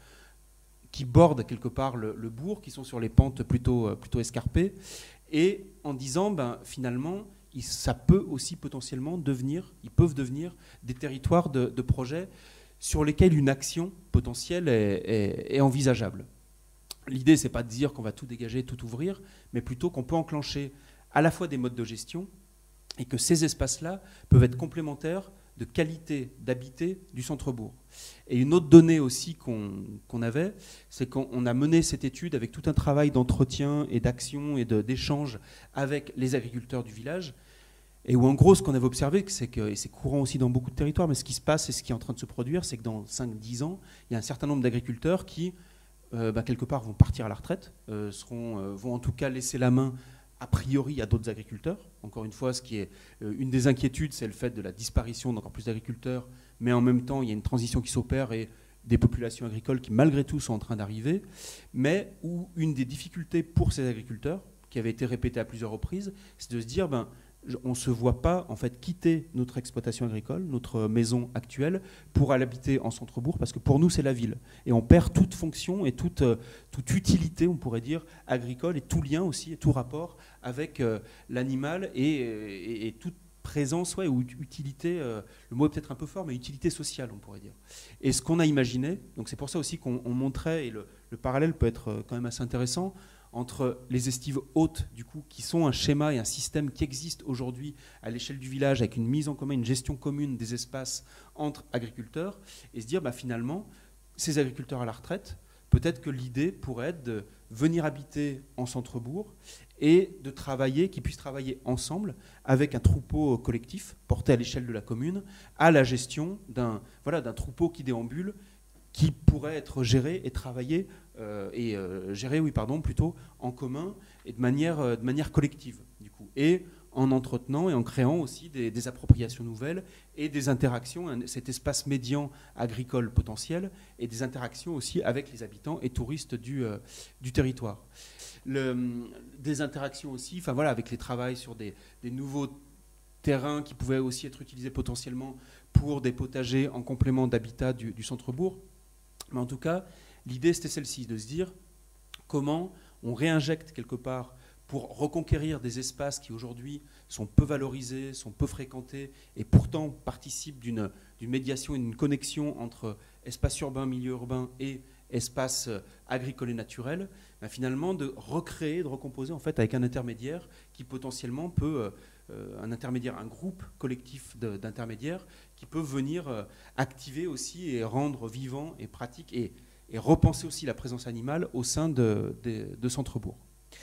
qui bordent quelque part le bourg, qui sont sur les pentes plutôt escarpées, et en disant, finalement, ça peut aussi potentiellement ils peuvent devenir des territoires de projets sur lesquels une action potentielle est envisageable. L'idée, c'est pas de dire qu'on va tout dégager, tout ouvrir, mais plutôt qu'on peut enclencher à la fois des modes de gestion et que ces espaces-là peuvent être complémentaires de qualité d'habiter du centre-bourg. Et une autre donnée aussi qu'on avait, c'est qu'on a mené cette étude avec tout un travail d'entretien et d'action et d'échange avec les agriculteurs du village, et où en gros ce qu'on avait observé, c'est que, et c'est courant aussi dans beaucoup de territoires, mais ce qui se passe et ce qui est en train de se produire, c'est que dans 5-10 ans, il y a un certain nombre d'agriculteurs qui, quelque part, vont partir à la retraite, vont en tout cas laisser la main a priori à d'autres agriculteurs. Encore une fois, ce qui est une des inquiétudes, c'est le fait de la disparition d'encore plus d'agriculteurs, mais en même temps, il y a une transition qui s'opère et des populations agricoles qui, malgré tout, sont en train d'arriver, mais où une des difficultés pour ces agriculteurs, qui avait été répétée à plusieurs reprises, c'est de se dire, on ne se voit pas en fait quitter notre exploitation agricole, notre maison actuelle, pour aller habiter en centre-bourg, parce que pour nous c'est la ville. Et on perd toute fonction et toute utilité, on pourrait dire, agricole, et tout lien aussi, et tout rapport avec l'animal, et présence, ouais, ou utilité, le mot est peut-être un peu fort, mais utilité sociale, on pourrait dire. Et ce qu'on a imaginé, donc c'est pour ça aussi qu'on montrait, et le parallèle peut être quand même assez intéressant, entre les estives hautes, du coup, qui sont un schéma et un système qui existe aujourd'hui à l'échelle du village, avec une mise en commun, une gestion commune des espaces entre agriculteurs, et se dire, finalement, ces agriculteurs à la retraite, peut-être que l'idée pourrait être de venir habiter en centre-bourg et de travailler, qu'ils puissent travailler ensemble avec un troupeau collectif porté à l'échelle de la commune à la gestion d'un troupeau qui déambule, qui pourrait être géré et travaillé plutôt en commun et de manière collective du coup, et en entretenant et en créant aussi des appropriations nouvelles et des interactions, cet espace médian agricole potentiel, et des interactions aussi avec les habitants et touristes du territoire. Des interactions aussi, avec les travails sur des nouveaux terrains qui pouvaient aussi être utilisés potentiellement pour des potagers en complément d'habitat du centre-bourg. Mais en tout cas, l'idée c'était celle-ci, de se dire comment on réinjecte quelque part pour reconquérir des espaces qui aujourd'hui sont peu valorisés, sont peu fréquentés, et pourtant participent d'une médiation et d'une connexion entre espace urbain, milieu urbain et espace agricole et naturel, finalement de recréer, de recomposer en fait avec un intermédiaire qui potentiellement peut, un groupe collectif d'intermédiaires qui peut venir activer aussi et rendre vivant et pratique et repenser aussi la présence animale au sein de centre-bourg.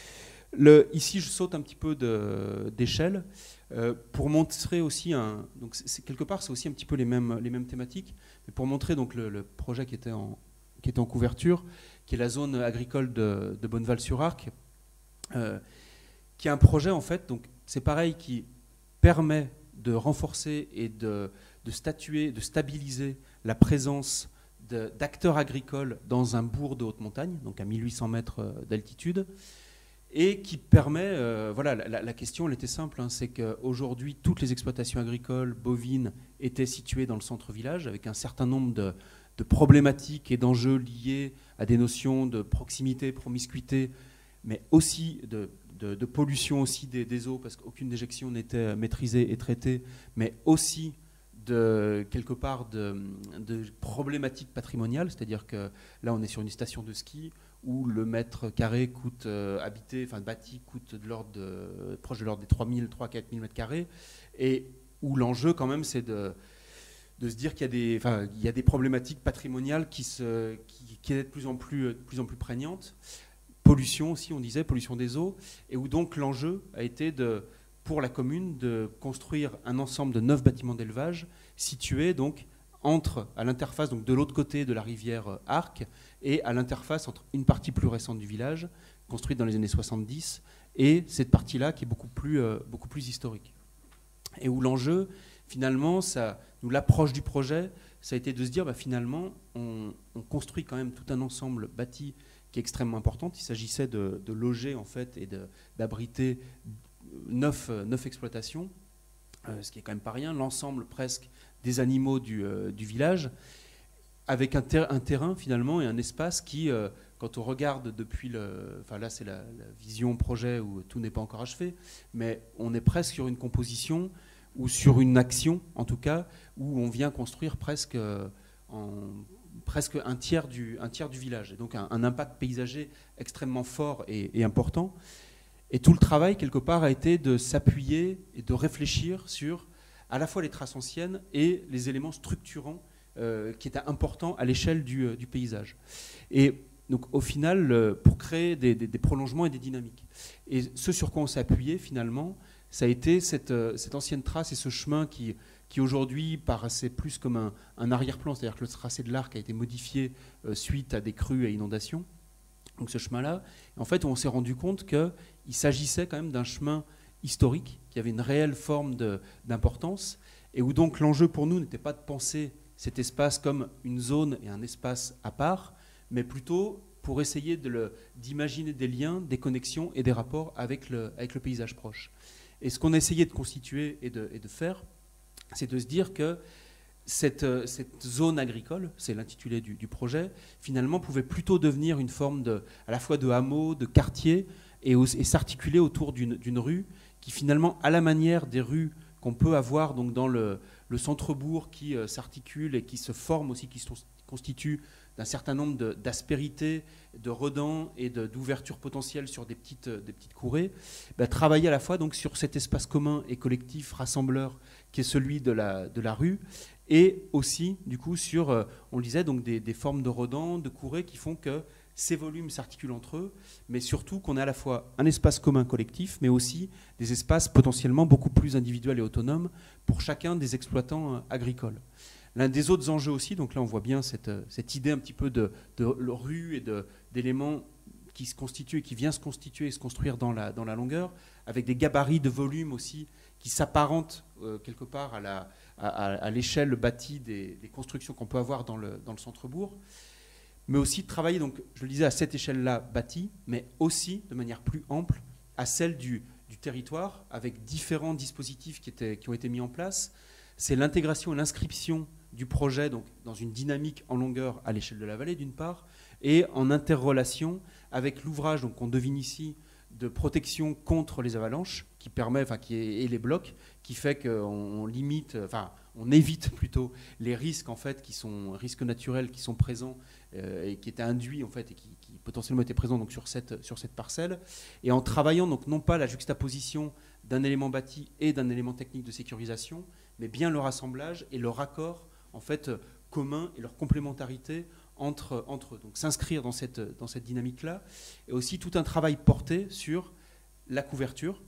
Ici, je saute un petit peu d'échelle pour montrer aussi donc quelque part, c'est aussi un petit peu les mêmes thématiques, mais pour montrer donc le projet qui était en couverture, qui est la zone agricole de Bonneval-sur-Arc, qui est un projet en fait, donc c'est pareil, qui permet de renforcer et de stabiliser la présence d'acteurs agricoles dans un bourg de haute montagne, donc à 1800 mètres d'altitude, et qui permet, la question elle était simple, c'est qu'aujourd'hui toutes les exploitations agricoles bovines étaient situées dans le centre-village avec un certain nombre de problématiques et d'enjeux liés à des notions de proximité, promiscuité, mais aussi de pollution aussi des eaux, parce qu'aucune déjection n'était maîtrisée et traitée, mais aussi quelque part de problématiques patrimoniales, c'est-à-dire que là on est sur une station de ski où le mètre carré coûte bâti coûte proche de l'ordre des 3 000 mètres carrés, et où l'enjeu quand même c'est de se dire qu'il y a des problématiques patrimoniales qui sont de plus en plus prégnantes. Pollution aussi, on disait, pollution des eaux, et où donc l'enjeu a été pour la commune de construire un ensemble de 9 bâtiments d'élevage situés donc à l'interface, donc de l'autre côté de la rivière Arc, et à l'interface entre une partie plus récente du village, construite dans les années 70, et cette partie-là qui est beaucoup plus historique. Et où l'enjeu, finalement, l'approche du projet, ça a été de se dire, finalement, on construit quand même tout un ensemble bâti qui est extrêmement important. Il s'agissait de loger, en fait, et d'abriter 9 exploitations, ce qui est quand même pas rien, l'ensemble presque des animaux du village, avec un terrain, finalement, et un espace qui, quand on regarde depuis là, c'est la vision projet où tout n'est pas encore achevé, mais on est presque sur une composition ou sur une action, en tout cas, où on vient construire presque un tiers du village, et donc un impact paysager extrêmement fort et important. Et tout le travail, quelque part, a été de s'appuyer et de réfléchir sur à la fois les traces anciennes et les éléments structurants qui étaient importants à l'échelle du paysage. Et donc, au final, pour créer des prolongements et des dynamiques. Et ce sur quoi on s'est appuyé, finalement, ça a été cette ancienne trace et ce chemin qui aujourd'hui paraissait plus comme un arrière-plan, c'est-à-dire que le tracé de l'Arc a été modifié suite à des crues et inondations. Donc ce chemin-là, en fait, on s'est rendu compte qu'il s'agissait quand même d'un chemin historique, qui avait une réelle forme d'importance, et où donc l'enjeu pour nous n'était pas de penser cet espace comme une zone et un espace à part, mais plutôt pour essayer d'imaginer des liens, des connexions et des rapports avec le paysage proche. Et ce qu'on a essayé de constituer et de faire, c'est de se dire que cette zone agricole, c'est l'intitulé du projet, finalement pouvait plutôt devenir une forme à la fois de hameau, de quartier, et s'articuler autour d'une rue qui finalement, à la manière des rues qu'on peut avoir donc, dans le centre-bourg qui s'articule et qui se forme aussi, qui se constitue d'un certain nombre d'aspérités, de redans et d'ouvertures potentielles sur des petites courées, travailler à la fois donc, sur cet espace commun et collectif rassembleur qui est celui de la rue, et aussi du coup sur, on le disait, donc, des formes de redans, de courées qui font que ces volumes s'articulent entre eux, mais surtout qu'on a à la fois un espace commun collectif, mais aussi des espaces potentiellement beaucoup plus individuels et autonomes pour chacun des exploitants agricoles. L'un des autres enjeux aussi, donc là on voit bien cette idée un petit peu de rue et d'éléments qui se constituent et qui vient se constituer et se construire dans la longueur, avec des gabarits de volume aussi qui s'apparentent quelque part à l'échelle bâtie des constructions qu'on peut avoir dans le centre-bourg, mais aussi de travailler, donc, je le disais, à cette échelle-là bâtie, mais aussi de manière plus ample à celle du territoire, avec différents dispositifs qui ont été mis en place. C'est l'intégration et l'inscription du projet donc, dans une dynamique en longueur à l'échelle de la vallée, d'une part, et en interrelation avec l'ouvrage qu'on devine ici de protection contre les avalanches, qui permet, et les blocs, qui fait qu'on limite, on évite plutôt les risques en fait, qui sont risques naturels qui sont présents et qui étaient induits en fait et qui potentiellement étaient présents donc, sur cette parcelle, et en travaillant donc non pas la juxtaposition d'un élément bâti et d'un élément technique de sécurisation, mais bien le rassemblage et le raccord en fait commun et leur complémentarité entre eux. Donc s'inscrire dans cette dynamique-là, et aussi tout un travail porté sur la couverture,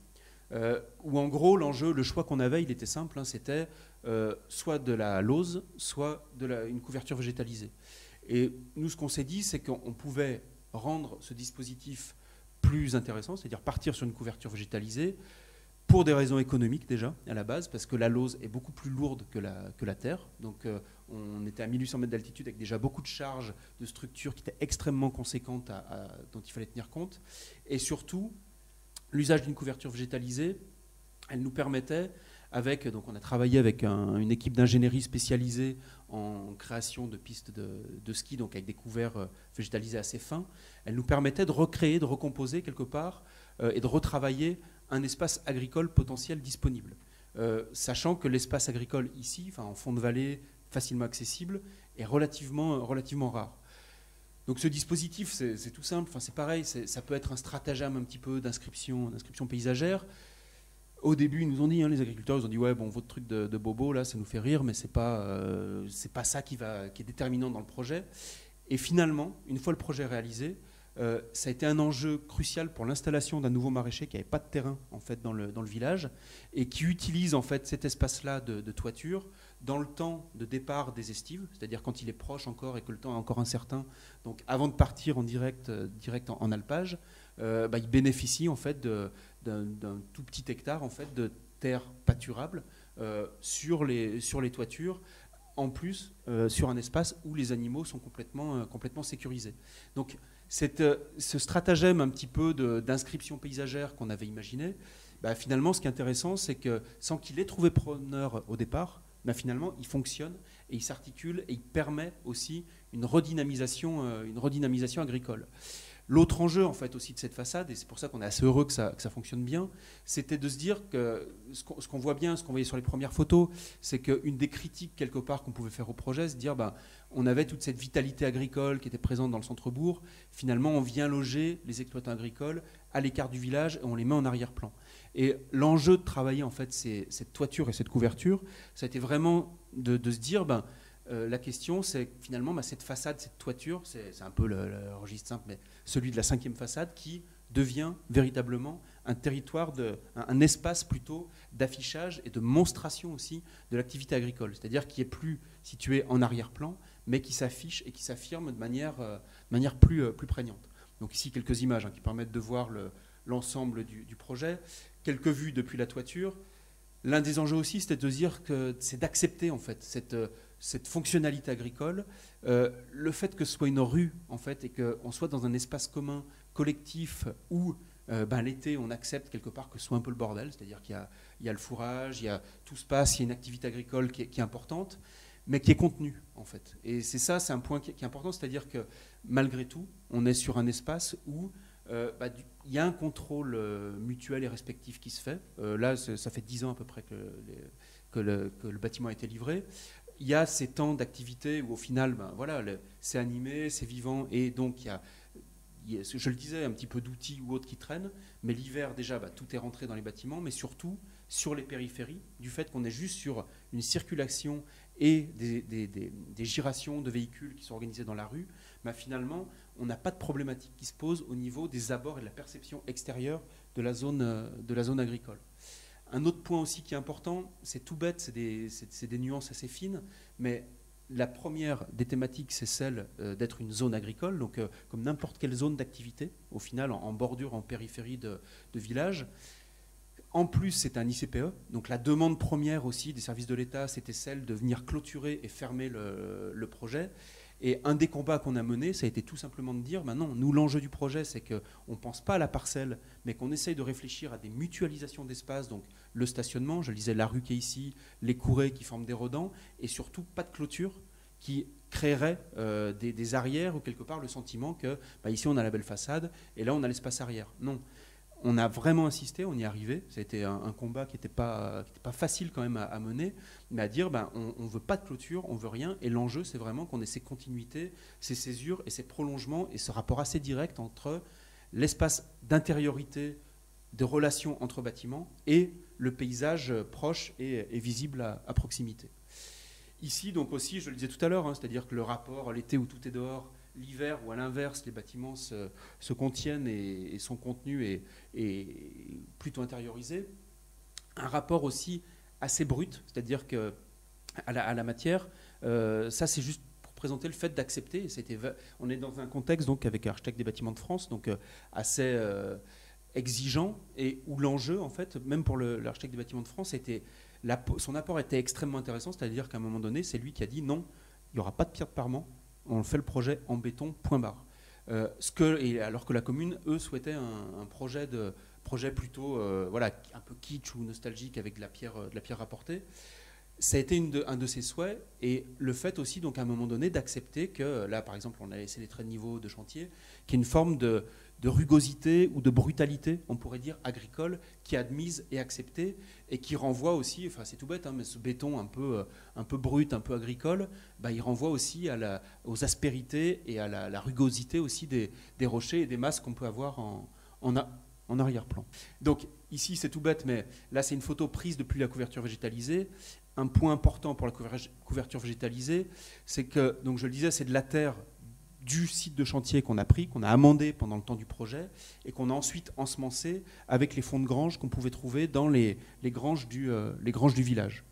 où en gros l'enjeu, le choix qu'on avait, il était simple, hein, c'était soit de la lauze, soit une couverture végétalisée. Et nous, ce qu'on s'est dit, c'est qu'on pouvait rendre ce dispositif plus intéressant, c'est-à-dire partir sur une couverture végétalisée, pour des raisons économiques déjà, à la base, parce que la lauze est beaucoup plus lourde que la terre. Donc on était à 1800 mètres d'altitude avec déjà beaucoup de charges de structures qui étaient extrêmement conséquentes dont il fallait tenir compte. Et surtout, l'usage d'une couverture végétalisée, elle nous permettait, donc on a travaillé avec une équipe d'ingénierie spécialisée en création de pistes de ski, donc avec des couverts végétalisés assez fins, elle nous permettait de recréer, de recomposer quelque part et de retravailler un espace agricole potentiel disponible. Sachant que l'espace agricole ici, en fond de vallée, facilement accessible, est relativement rare. Donc ce dispositif, c'est tout simple, c'est pareil, ça peut être un stratagème un petit peu d'inscription paysagère. Au début, ils nous ont dit, les agriculteurs, ils ont dit, ouais, bon, votre truc de bobo, là, ça nous fait rire, mais c'est pas ça qui est déterminant dans le projet. Et finalement, une fois le projet réalisé, ça a été un enjeu crucial pour l'installation d'un nouveau maraîcher qui n'avait pas de terrain en fait, dans le village et qui utilise en fait, cet espace-là de toiture dans le temps de départ des estives, c'est-à-dire quand il est proche encore et que le temps est encore incertain. Donc avant de partir en direct en alpage, il bénéficie en fait, d'un tout petit hectare en fait, de terre pâturable sur les toitures, en plus sur un espace où les animaux sont complètement sécurisés. Donc ce stratagème un petit peu d'inscription paysagère qu'on avait imaginé, finalement, ce qui est intéressant, c'est que sans qu'il ait trouvé preneur au départ, finalement, il fonctionne et il s'articule et il permet aussi une redynamisation agricole. L'autre enjeu, en fait, aussi de cette façade, et c'est pour ça qu'on est assez heureux que ça fonctionne bien, c'était de se dire que ce qu'on voit bien, ce qu'on voyait sur les premières photos, c'est qu'une des critiques, quelque part, qu'on pouvait faire au projet, c'est de dire, on avait toute cette vitalité agricole qui était présente dans le centre-bourg. Finalement, on vient loger les exploitants agricoles à l'écart du village et on les met en arrière-plan. Et l'enjeu de travailler, en fait, cette toiture et cette couverture, ça a été vraiment de se dire, la question, c'est finalement cette façade, cette toiture, c'est un peu le registre simple, mais celui de la 5e façade qui devient véritablement un territoire, un espace plutôt d'affichage et de monstration aussi de l'activité agricole, c'est-à-dire qui est plus situé en arrière-plan, mais qui s'affiche et qui s'affirme de manière plus prégnante. Donc ici, quelques images qui permettent de voir l'ensemble du projet, quelques vues depuis la toiture. L'un des enjeux aussi, c'était de dire que c'est d'accepter en fait cette fonctionnalité agricole, le fait que ce soit une rue en fait et qu'on soit dans un espace commun, collectif où l'été on accepte quelque part que ce soit un peu le bordel, c'est-à-dire qu'il y a le fourrage, tout se passe, il y a une activité agricole qui est importante, mais qui est contenue en fait. Et c'est un point qui est important, c'est-à-dire que malgré tout, on est sur un espace où il y a un contrôle mutuel et respectif qui se fait. Là, ça fait 10 ans à peu près que le bâtiment a été livré. Il y a ces temps d'activité où au final, voilà, c'est animé, c'est vivant, et donc il y a, je le disais, un petit peu d'outils ou autres qui traînent, mais l'hiver déjà, tout est rentré dans les bâtiments, mais surtout sur les périphéries, du fait qu'on est juste sur une circulation et des girations de véhicules qui sont organisés dans la rue, finalement, on n'a pas de problématique qui se pose au niveau des abords et de la perception extérieure de la zone agricole. Un autre point aussi qui est important, c'est tout bête, c'est des nuances assez fines, mais la première des thématiques, c'est celle d'être une zone agricole, donc comme n'importe quelle zone d'activité, au final en bordure, en périphérie de village. En plus, c'est un ICPE, donc la demande première aussi des services de l'État, c'était celle de venir clôturer et fermer le projet. Et un des combats qu'on a menés, ça a été tout simplement de dire, non, nous, l'enjeu du projet, c'est qu'on ne pense pas à la parcelle, mais qu'on essaye de réfléchir à des mutualisations d'espace, donc le stationnement, je le disais, la rue qui est ici, les courets qui forment des redans, et surtout pas de clôture qui créerait des arrières ou quelque part le sentiment que ici on a la belle façade et là on a l'espace arrière. Non. On a vraiment insisté, on y est arrivé. Ça a été un combat qui n'était pas facile quand même à mener, mais à dire on ne veut pas de clôture, on ne veut rien. Et l'enjeu, c'est vraiment qu'on ait ces continuités, ces césures et ces prolongements et ce rapport assez direct entre l'espace d'intériorité, de relations entre bâtiments et le paysage proche et visible à proximité. Ici, donc aussi, je le disais tout à l'heure, c'est-à-dire que le rapport, l'été où tout est dehors, l'hiver où à l'inverse les bâtiments se contiennent et sont contenus et plutôt intériorisés. Un rapport aussi assez brut, c'est-à-dire que à la matière, ça c'est juste pour présenter le fait d'accepter. On est dans un contexte donc avec Architectes des Bâtiments de France, donc assez exigeant et où l'enjeu en fait, même pour l'Architecte des Bâtiments de France, son apport était extrêmement intéressant, c'est-à-dire qu'à un moment donné, c'est lui qui a dit non, il n'y aura pas de pierre de parement. On fait le projet en béton, point barre. Alors que la commune, eux, souhaitaient un projet plutôt un peu kitsch ou nostalgique avec de la pierre rapportée. Ça a été un de ses souhaits, et le fait aussi, donc à un moment donné, d'accepter que, là, par exemple, on a laissé les traits de niveau de chantier, qu'il y ait une forme de rugosité ou de brutalité, on pourrait dire, agricole, qui est admise et acceptée, et qui renvoie aussi, enfin c'est tout bête, mais ce béton un peu brut, un peu agricole, il renvoie aussi aux aspérités et à la rugosité aussi des rochers et des masses qu'on peut avoir en arrière-plan. Donc ici c'est tout bête, mais là c'est une photo prise depuis la couverture végétalisée. Un point important pour la couverture végétalisée, c'est que, donc je le disais, c'est de la terre du site de chantier qu'on a pris, qu'on a amendé pendant le temps du projet et qu'on a ensuite ensemencé avec les fonds de grange qu'on pouvait trouver dans les granges du village.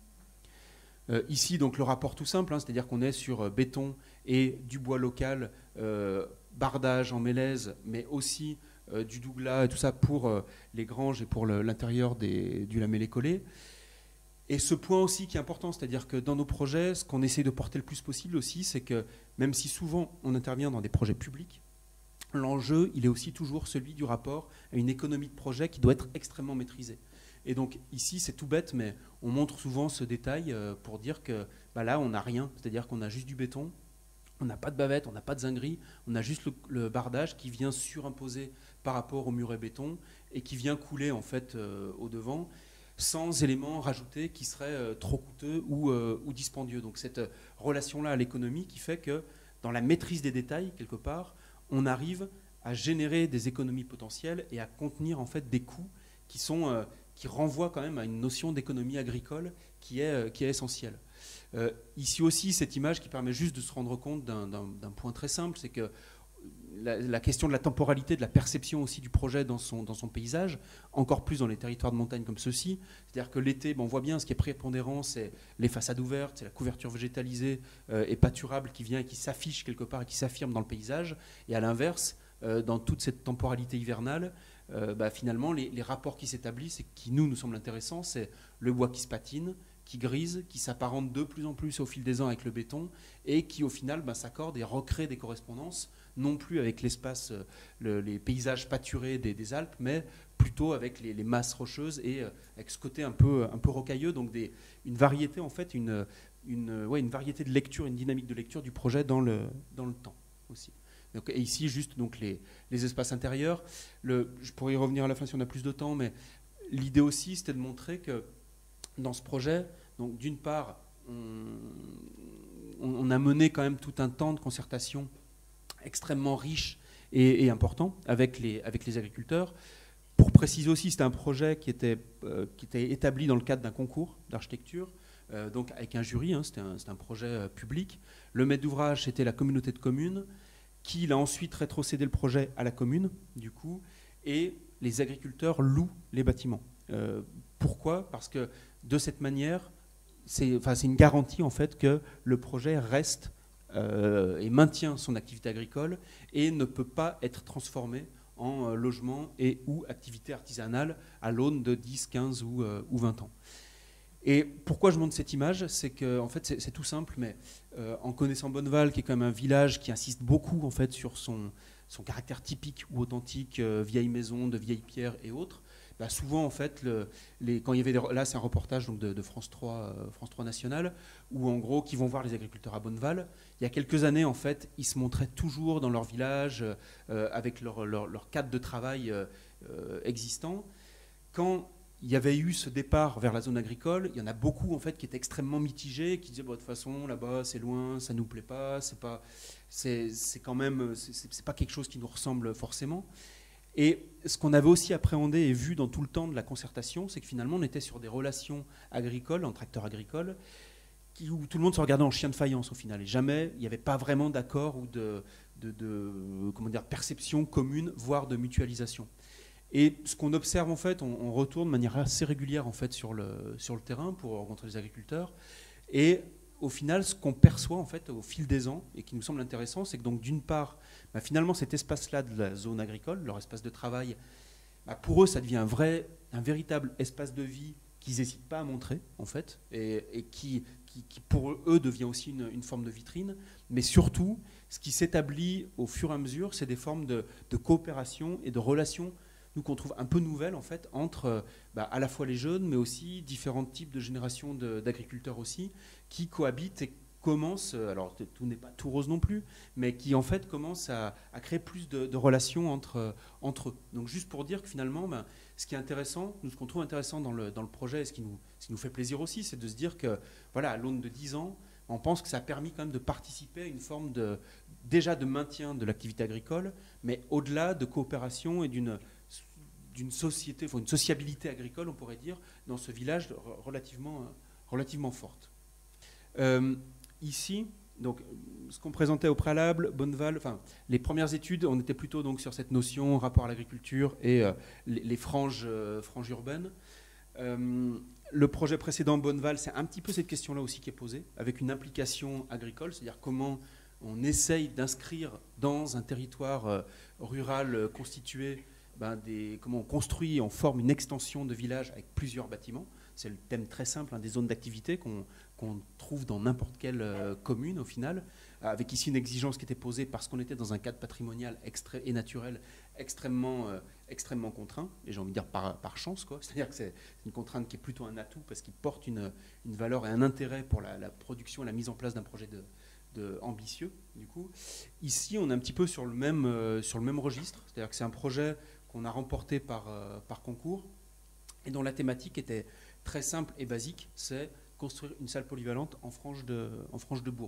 Ici, donc le rapport tout simple, c'est-à-dire qu'on est sur béton et du bois local, bardage en mélèze, mais aussi du douglas et tout ça pour les granges et pour l'intérieur du lamellé collé. Et ce point aussi qui est important, c'est-à-dire que dans nos projets, ce qu'on essaie de porter le plus possible aussi, c'est que même si souvent on intervient dans des projets publics, l'enjeu, il est aussi toujours celui du rapport à une économie de projet qui doit être extrêmement maîtrisée. Et donc ici, c'est tout bête, mais on montre souvent ce détail pour dire que là, on n'a rien, c'est-à-dire qu'on a juste du béton, on n'a pas de bavette, on n'a pas de zinguerie, on a juste le bardage qui vient surimposer par rapport au muret béton et qui vient couler en fait au devant, sans éléments rajoutés qui seraient trop coûteux ou dispendieux. Donc cette relation-là à l'économie qui fait que dans la maîtrise des détails, quelque part, on arrive à générer des économies potentielles et à contenir en fait des coûts qui renvoient quand même à une notion d'économie agricole qui est essentielle. Ici aussi, cette image qui permet juste de se rendre compte d'un point très simple, c'est que la question de la temporalité, de la perception aussi du projet dans son paysage, encore plus dans les territoires de montagne comme ceux-ci. C'est-à-dire que l'été, on voit bien ce qui est prépondérant, c'est les façades ouvertes, c'est la couverture végétalisée et pâturable qui vient et qui s'affiche quelque part et qui s'affirme dans le paysage. Et à l'inverse, dans toute cette temporalité hivernale, finalement, les rapports qui s'établissent et qui nous semblent intéressants, c'est le bois qui se patine, qui grise, qui s'apparente de plus en plus au fil des ans avec le béton et qui au final s'accorde et recrée des correspondances, non plus avec l'espace, les paysages pâturés des Alpes, mais plutôt avec les masses rocheuses et avec ce côté un peu rocailleux, donc une variété en fait, une variété de lecture, une dynamique de lecture du projet dans le temps aussi. Donc, et ici, juste donc, les espaces intérieurs. Je pourrais y revenir à la fin si on a plus de temps, mais l'idée aussi, c'était de montrer que dans ce projet, donc d'une part, on a mené quand même tout un temps de concertation extrêmement riche et important avec les agriculteurs. Pour préciser aussi, c'était un projet qui était établi dans le cadre d'un concours d'architecture, donc avec un jury, c'était un projet public. Le maître d'ouvrage, c'était la communauté de communes, qui a ensuite rétrocédé le projet à la commune, du coup, et les agriculteurs louent les bâtiments. Pourquoi ? Parce que de cette manière, c'est une garantie en fait que le projet reste et maintient son activité agricole et ne peut pas être transformé en logement et ou activité artisanale à l'aune de 10, 15 ou 20 ans. Et pourquoi je montre cette image ? C'est que en fait, c'est tout simple, mais en connaissant Bonneval, qui est quand même un village qui insiste beaucoup en fait, sur son caractère typique ou authentique, vieille maison, de vieilles pierres et autres, bah souvent en fait, quand il y avait là c'est un reportage donc, de France 3, France 3 National, où en gros qui vont voir les agriculteurs à Bonneval. Il y a quelques années en fait, ils se montraient toujours dans leur village avec leur cadre de travail existant. Quand il y avait eu ce départ vers la zone agricole, il y en a beaucoup en fait qui étaient extrêmement mitigés, qui disaient de toute façon là-bas c'est loin, ça nous plaît pas, c'est quand même c'est pas quelque chose qui nous ressemble forcément. Et ce qu'on avait aussi appréhendé et vu dans tout le temps de la concertation, c'est que finalement on était sur des relations agricoles, entre acteurs agricoles, où tout le monde se regardait en chien de faïence au final. Et jamais il n'y avait pas vraiment d'accord ou de perception commune, voire de mutualisation. Et ce qu'on observe en fait, on retourne de manière assez régulière en fait sur le terrain pour rencontrer les agriculteurs. Et au final, ce qu'on perçoit en fait au fil des ans et qui nous semble intéressant, c'est que donc d'une part, finalement cet espace-là de la zone agricole, leur espace de travail, pour eux ça devient un véritable espace de vie qu'ils n'hésitent pas à montrer en fait, et qui pour eux devient aussi une forme de vitrine. Mais surtout, ce qui s'établit au fur et à mesure, c'est des formes de coopération et de relations nous qu'on trouve un peu nouvelles en fait entre à la fois les jeunes, mais aussi différents types de générations d'agriculteurs aussi, qui cohabitent et commencent, alors tout n'est pas tout rose non plus, mais qui en fait commencent à créer plus de relations entre eux. Donc juste pour dire que finalement, ce qui est intéressant, ce qu'on trouve intéressant dans le projet, et ce qui nous fait plaisir aussi, c'est de se dire que voilà, à l'aune de 10 ans, on pense que ça a permis quand même de participer à une forme déjà de maintien de l'activité agricole, mais au-delà de coopération et d'une société, une sociabilité agricole, on pourrait dire, dans ce village relativement forte. Ici, donc, ce qu'on présentait au préalable, Bonneval, les premières études, on était plutôt donc, sur cette notion, rapport à l'agriculture et les franges urbaines. Le projet précédent, Bonneval, c'est un petit peu cette question-là aussi qui est posée, avec une implication agricole, c'est-à-dire comment on essaye d'inscrire dans un territoire rural constitué comment on construit et on forme une extension de village avec plusieurs bâtiments. C'est le thème très simple des zones d'activité qu'on trouve dans n'importe quelle commune au final, avec ici une exigence qui était posée parce qu'on était dans un cadre patrimonial et naturel extrêmement contraint, et j'ai envie de dire par chance, quoi. C'est-à-dire que c'est une contrainte qui est plutôt un atout parce qu'il porte une valeur et un intérêt pour la production et la mise en place d'un projet ambitieux. Du coup, ici, on est un petit peu sur le même registre, c'est-à-dire que c'est un projet qu'on a remporté par concours et dont la thématique était très simple et basique, c'est construire une salle polyvalente en frange de bourg.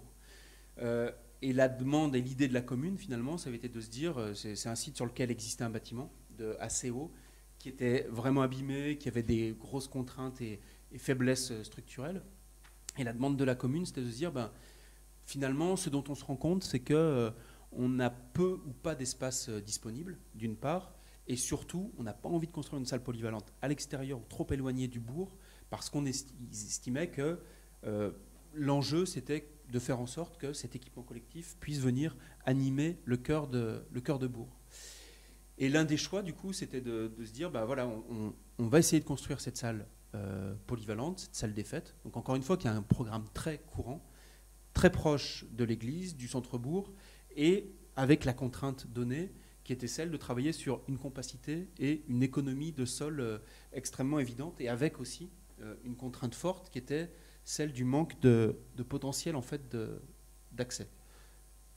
Et la demande et l'idée de la commune, finalement, ça avait été de se dire, c'est un site sur lequel existait un bâtiment assez haut, qui était vraiment abîmé, qui avait des grosses contraintes et faiblesses structurelles. Et la demande de la commune, c'était de se dire, finalement, ce dont on se rend compte, c'est qu'on a peu ou pas d'espace disponible, d'une part, et surtout, on n'a pas envie de construire une salle polyvalente à l'extérieur ou trop éloignée du bourg, parce qu'on estimait que l'enjeu, c'était de faire en sorte que cet équipement collectif puisse venir animer le cœur de bourg. Et l'un des choix, du coup, c'était de se dire, voilà, on va essayer de construire cette salle polyvalente, cette salle des fêtes. Donc encore une fois, qui a un programme très courant, très proche de l'église, du centre-bourg, et avec la contrainte donnée, qui était celle de travailler sur une compacité et une économie de sol extrêmement évidente, et avec aussi une contrainte forte qui était celle du manque de potentiel en fait d'accès.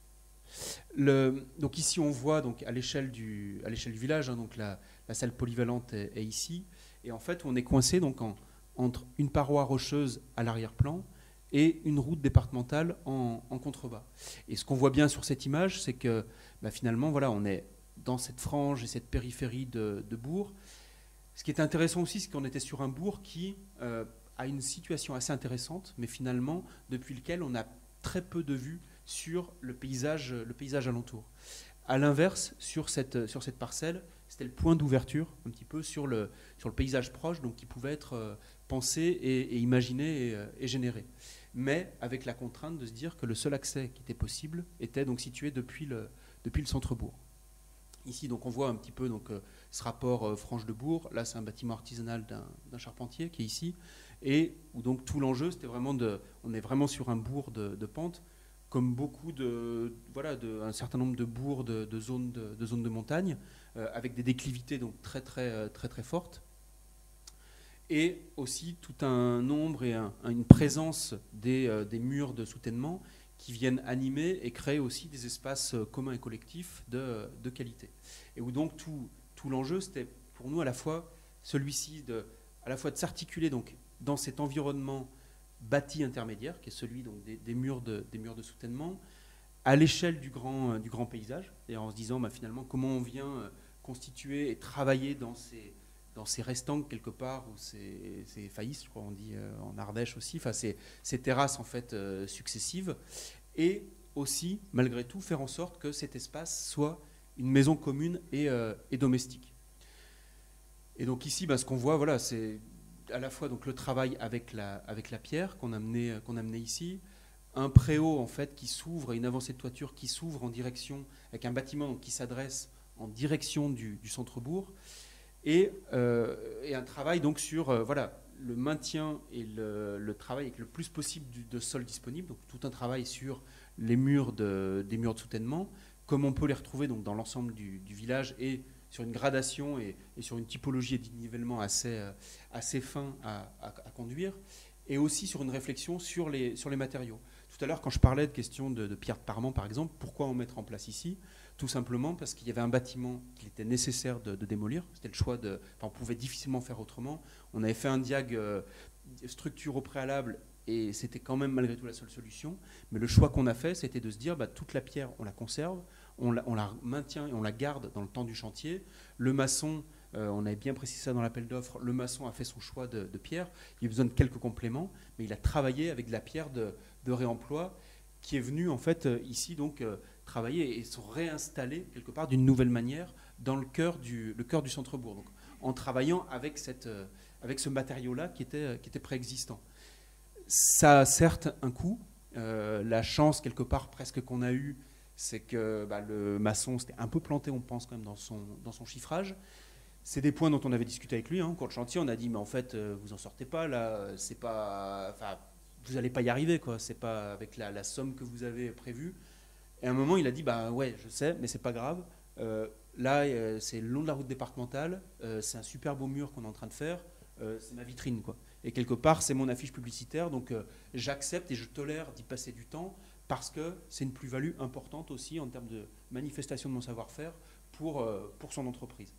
Donc ici, on voit donc, à l'échelle du village, hein, donc la salle polyvalente est ici. Et en fait, on est coincé donc, entre une paroi rocheuse à l'arrière-plan et une route départementale en contrebas. Et ce qu'on voit bien sur cette image, c'est que finalement, voilà, on est dans cette frange et cette périphérie de bourg. Ce qui est intéressant aussi, c'est qu'on était sur un bourg qui a une situation assez intéressante, mais finalement, depuis lequel on a très peu de vues sur le paysage alentour. À l'inverse, sur cette parcelle, c'était le point d'ouverture un petit peu sur le paysage proche, donc qui pouvait être pensé et imaginé et généré. Mais avec la contrainte de se dire que le seul accès qui était possible était donc situé depuis le centre-bourg. Ici, donc, on voit un petit peu donc, ce rapport frange de bourg. Là, c'est un bâtiment artisanal d'un charpentier qui est ici, et où donc tout l'enjeu, c'était vraiment on est vraiment sur un bourg de pente, comme beaucoup un certain nombre de bourgs de zones de montagne, avec des déclivités donc très fortes, et aussi tout un nombre et une présence des murs de soutènement qui viennent animer et créer aussi des espaces communs et collectifs de qualité. Et où donc tout l'enjeu, c'était pour nous à la fois celui-ci de s'articuler donc dans cet environnement bâti intermédiaire, qui est celui donc des murs de soutènement, à l'échelle du grand paysage, et en se disant finalement comment on vient constituer et travailler dans ces restants quelque part, ou ces faïsses, je crois on dit en Ardèche aussi, enfin ces terrasses en fait successives, et aussi malgré tout faire en sorte que cet espace soit une maison commune et domestique. Et donc ici, ce qu'on voit, voilà, c'est à la fois donc le travail avec la pierre qu'on a amené ici, un préau en fait qui s'ouvre, une avancée de toiture qui s'ouvre en direction, avec un bâtiment donc, qui s'adresse en direction du centre-bourg, et un travail donc sur le maintien et le travail avec le plus possible de sol disponible, donc tout un travail sur les murs des murs de soutènement, comme on peut les retrouver donc, dans l'ensemble du village, et sur une gradation et sur une typologie et de nivellement assez fin à conduire, et aussi sur une réflexion sur les matériaux. Tout à l'heure, quand je parlais de questions de pierre de parement, par exemple, pourquoi en mettre en place ici ? Tout simplement parce qu'il y avait un bâtiment qu'il était nécessaire de démolir. C'était le choix on pouvait difficilement faire autrement. On avait fait un diag structure au préalable, et c'était quand même malgré tout la seule solution. Mais le choix qu'on a fait, c'était de se dire, toute la pierre, on la conserve, on la maintient et on la garde dans le temps du chantier. Le maçon, on avait bien précisé ça dans l'appel d'offres, le maçon a fait son choix de pierre. Il y a besoin de quelques compléments, mais il a travaillé avec de la pierre de réemploi, qui est venue en fait ici donc travailler et se réinstaller quelque part d'une nouvelle manière dans le cœur du centre-bourg, donc en travaillant avec ce matériau-là qui était préexistant. Ça a certes un coût. La chance quelque part presque qu'on a eue, c'est que le maçon s'était un peu planté, on pense quand même, dans son chiffrage. C'est des points dont on avait discuté avec lui, hein, au cours de chantier. On a dit, mais en fait, vous en sortez pas là, c'est pas, vous n'allez pas y arriver, quoi. C'est pas avec la somme que vous avez prévue. Et à un moment, il a dit, ouais, je sais, mais c'est pas grave. Là, c'est le long de la route départementale. C'est un super beau mur qu'on est en train de faire. C'est ma vitrine, quoi. Et quelque part, c'est mon affiche publicitaire. Donc, j'accepte et je tolère d'y passer du temps parce que c'est une plus-value importante aussi en termes de manifestation de mon savoir-faire pour son entreprise.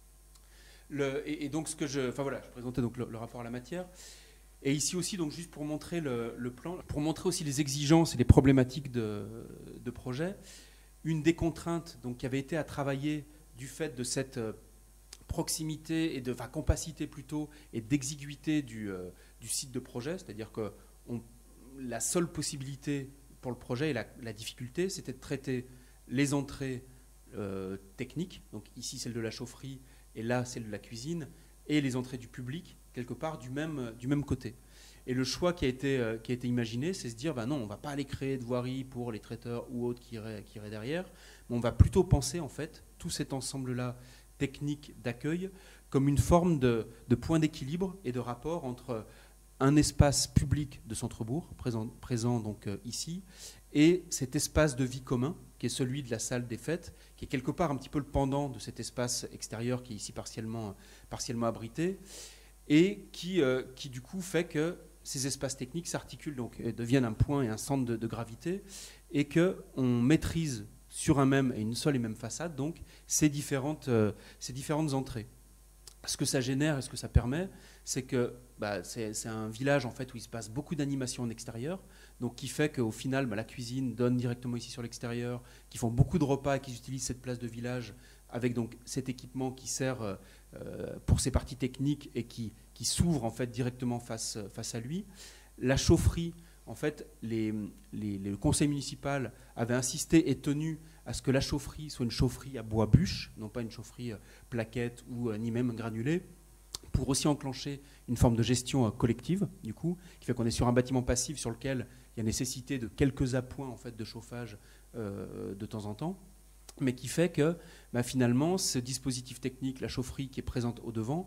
Et donc, je présentais donc le rapport à la matière. Et ici aussi, donc juste pour montrer le plan, pour montrer aussi les exigences et les problématiques de projet, une des contraintes donc, qui avait été à travailler du fait de cette proximité et de compacité plutôt et d'exiguïté du site de projet, c'est-à-dire que la seule possibilité pour le projet et la difficulté, c'était de traiter les entrées techniques, donc ici celle de la chaufferie et là celle de la cuisine, et les entrées du public, quelque part du même côté. Et le choix qui a été imaginé, c'est se dire, non, on ne va pas aller créer de voirie pour les traiteurs ou autres qui iraient derrière, mais on va plutôt penser, en fait, tout cet ensemble-là technique d'accueil comme une forme de point d'équilibre et de rapport entre un espace public de centre-bourg, présent donc ici, et cet espace de vie commun, qui est celui de la salle des fêtes, qui est quelque part un petit peu le pendant de cet espace extérieur qui est ici partiellement abrité, et qui du coup fait que ces espaces techniques s'articulent, donc deviennent un point et un centre de gravité, et qu'on maîtrise sur un même et une seule et même façade, donc ces différentes entrées. Ce que ça génère et ce que ça permet, c'est que c'est un village en fait où il se passe beaucoup d'animations en extérieur, donc qui fait qu'au final la cuisine donne directement ici sur l'extérieur, qui font beaucoup de repas et qui utilisent cette place de village avec donc cet équipement qui sert pour ses parties techniques et qui s'ouvre en fait directement face à lui. La chaufferie, en fait, le conseil municipal avait insisté et tenu à ce que la chaufferie soit une chaufferie à bois bûche, non pas une chaufferie plaquette ou ni même granulée, pour aussi enclencher une forme de gestion collective, du coup, qui fait qu'on est sur un bâtiment passif sur lequel il y a nécessité de quelques appoints en fait, de chauffage de temps en temps, mais qui fait que finalement, ce dispositif technique, la chaufferie qui est présente au devant,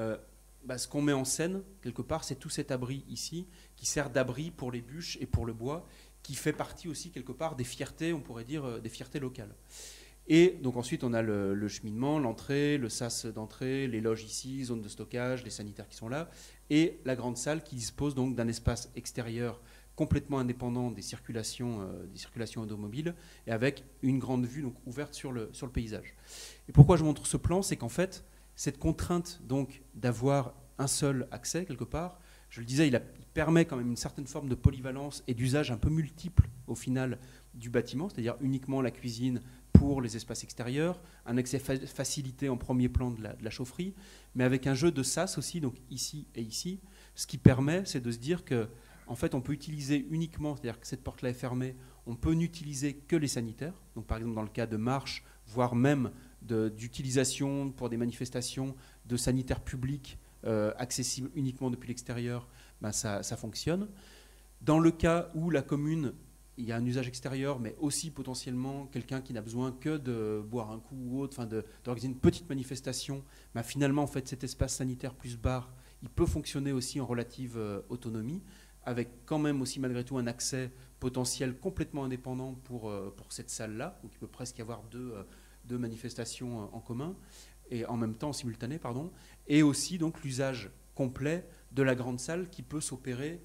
ce qu'on met en scène, quelque part, c'est tout cet abri ici, qui sert d'abri pour les bûches et pour le bois, qui fait partie aussi, quelque part, des fiertés, on pourrait dire, des fiertés locales. Et donc ensuite, on a le cheminement, l'entrée, le sas d'entrée, les loges ici, zone de stockage, les sanitaires qui sont là, et la grande salle qui dispose donc d'un espace extérieur complètement indépendant des circulations automobiles, et avec une grande vue donc, ouverte sur le paysage. Et pourquoi je montre ce plan, c'est qu'en fait, cette contrainte donc d'avoir un seul accès quelque part, je le disais, il permet quand même une certaine forme de polyvalence et d'usage un peu multiple au final du bâtiment, c'est-à-dire uniquement la cuisine pour les espaces extérieurs, un accès facilité en premier plan de la chaufferie, mais avec un jeu de sas aussi, donc ici et ici. Ce qui permet, c'est de se dire que en fait, on peut utiliser uniquement, c'est-à-dire que cette porte-là est fermée, on peut n'utiliser que les sanitaires. Donc par exemple dans le cas de marche, voire même d'utilisation pour des manifestations de sanitaires publics accessibles uniquement depuis l'extérieur, ça fonctionne. Dans le cas où la commune, il y a un usage extérieur, mais aussi potentiellement quelqu'un qui n'a besoin que de boire un coup ou autre, d'organiser une petite manifestation, finalement, en fait, cet espace sanitaire plus bar, il peut fonctionner aussi en relative autonomie, avec quand même aussi malgré tout un accès potentiel complètement indépendant pour cette salle-là, donc il peut presque y avoir deux manifestations en commun, et en même temps, en simultané, pardon, et aussi donc l'usage complet de la grande salle qui peut s'opérer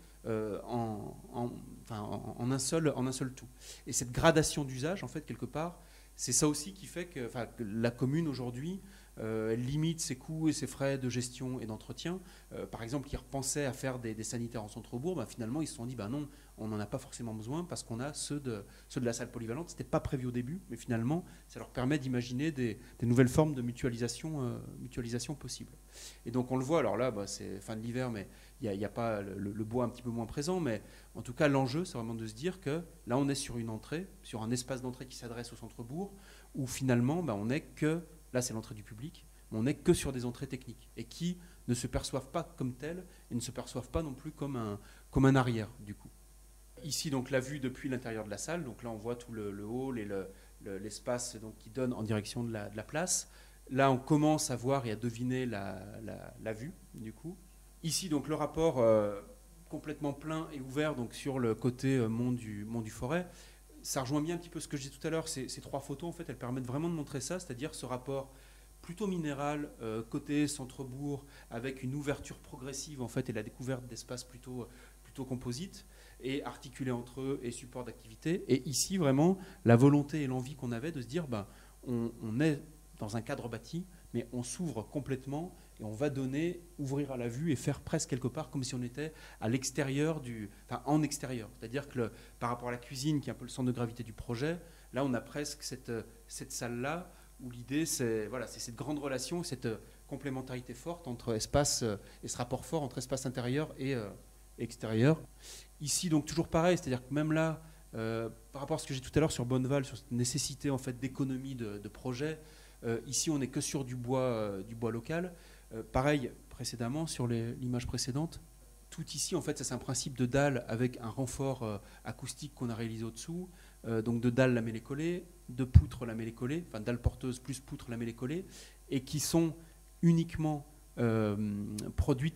en un seul tout. Et cette gradation d'usage, en fait, quelque part, c'est ça aussi qui fait que la commune aujourd'hui elle limite ses coûts et ses frais de gestion et d'entretien. Par exemple, ils repensaient à faire des sanitaires en centre-bourg, finalement ils se sont dit non, on n'en a pas forcément besoin parce qu'on a ceux de la salle polyvalente. Ce n'était pas prévu au début, mais finalement ça leur permet d'imaginer des nouvelles formes de mutualisation possibles. Et donc on le voit, alors là c'est fin de l'hiver, mais il n'y a pas le bois un petit peu moins présent, mais en tout cas l'enjeu c'est vraiment de se dire que là on est sur une entrée, sur un espace d'entrée qui s'adresse au centre-bourg, où finalement on n'est que, là c'est l'entrée du public, mais on n'est que sur des entrées techniques et qui ne se perçoivent pas comme telles et ne se perçoivent pas non plus comme un arrière du coup. Ici donc la vue depuis l'intérieur de la salle, donc là on voit tout le hall et l'espace donc, qui donne en direction de la place. Là on commence à voir et à deviner la vue du coup. Ici donc le rapport complètement plein et ouvert donc, sur le côté mont du Forêt. Ça rejoint bien un petit peu ce que je disais tout à l'heure, ces trois photos en fait elles permettent vraiment de montrer ça, c'est-à-dire ce rapport plutôt minéral, côté centre-bourg, avec une ouverture progressive en fait et la découverte d'espaces plutôt composites et articulés entre eux et supports d'activité. Et ici vraiment la volonté et l'envie qu'on avait de se dire on est dans un cadre bâti, mais on s'ouvre complètement et on va ouvrir à la vue et faire presque quelque part comme si on était à l'extérieur en extérieur. C'est-à-dire que par rapport à la cuisine, qui est un peu le centre de gravité du projet, là on a presque cette salle-là où l'idée c'est cette grande relation, cette complémentarité forte entre espace et ce rapport fort entre espace intérieur et extérieur. Ici donc toujours pareil, c'est-à-dire que même là, par rapport à ce que j'ai dit tout à l'heure sur Bonneval, sur cette nécessité en fait d'économie de projet, ici on n'est que sur du bois local. Pareil, précédemment, sur l'image précédente, tout ici, en fait, ça c'est un principe de dalle avec un renfort acoustique qu'on a réalisé au-dessous, donc de dalle lamellé-collé, de poutres lamellé-collé, enfin dalle porteuse plus poutres lamellé-collé, et qui sont uniquement produites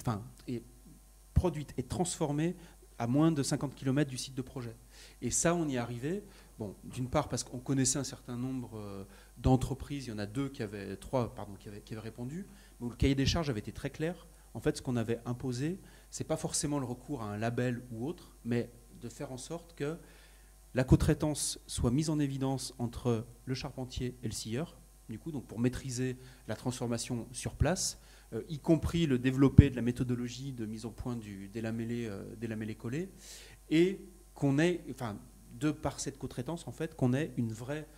et transformées à moins de 50 km du site de projet. Et ça, on y est arrivé, d'une part parce qu'on connaissait un certain nombre d'entreprises, il y en a trois qui avaient répondu, mais où le cahier des charges avait été très clair. En fait, ce qu'on avait imposé, c'est pas forcément le recours à un label ou autre, mais de faire en sorte que la cotraitance soit mise en évidence entre le charpentier et le scieur, du coup, donc pour maîtriser la transformation sur place, y compris le développé de la méthodologie de mise au point des lamellés collés, et qu'on ait, enfin, de par cette cotraitance, en fait, qu'on ait une vraie,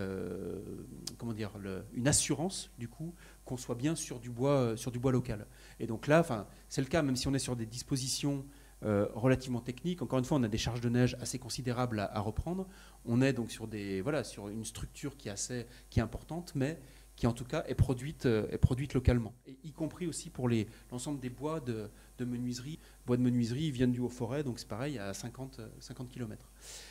comment dire, une assurance, du coup, qu'on soit bien sur du bois local. Et donc là, enfin, c'est le cas, même si on est sur des dispositions relativement techniques. Encore une fois, on a des charges de neige assez considérables à reprendre. On est donc sur sur une structure qui est importante, mais qui en tout cas est produite localement, et y compris aussi pour l'ensemble des bois de menuiserie. Bois de menuiserie, ils viennent du Haut-Forêt, donc c'est pareil, à 50 km.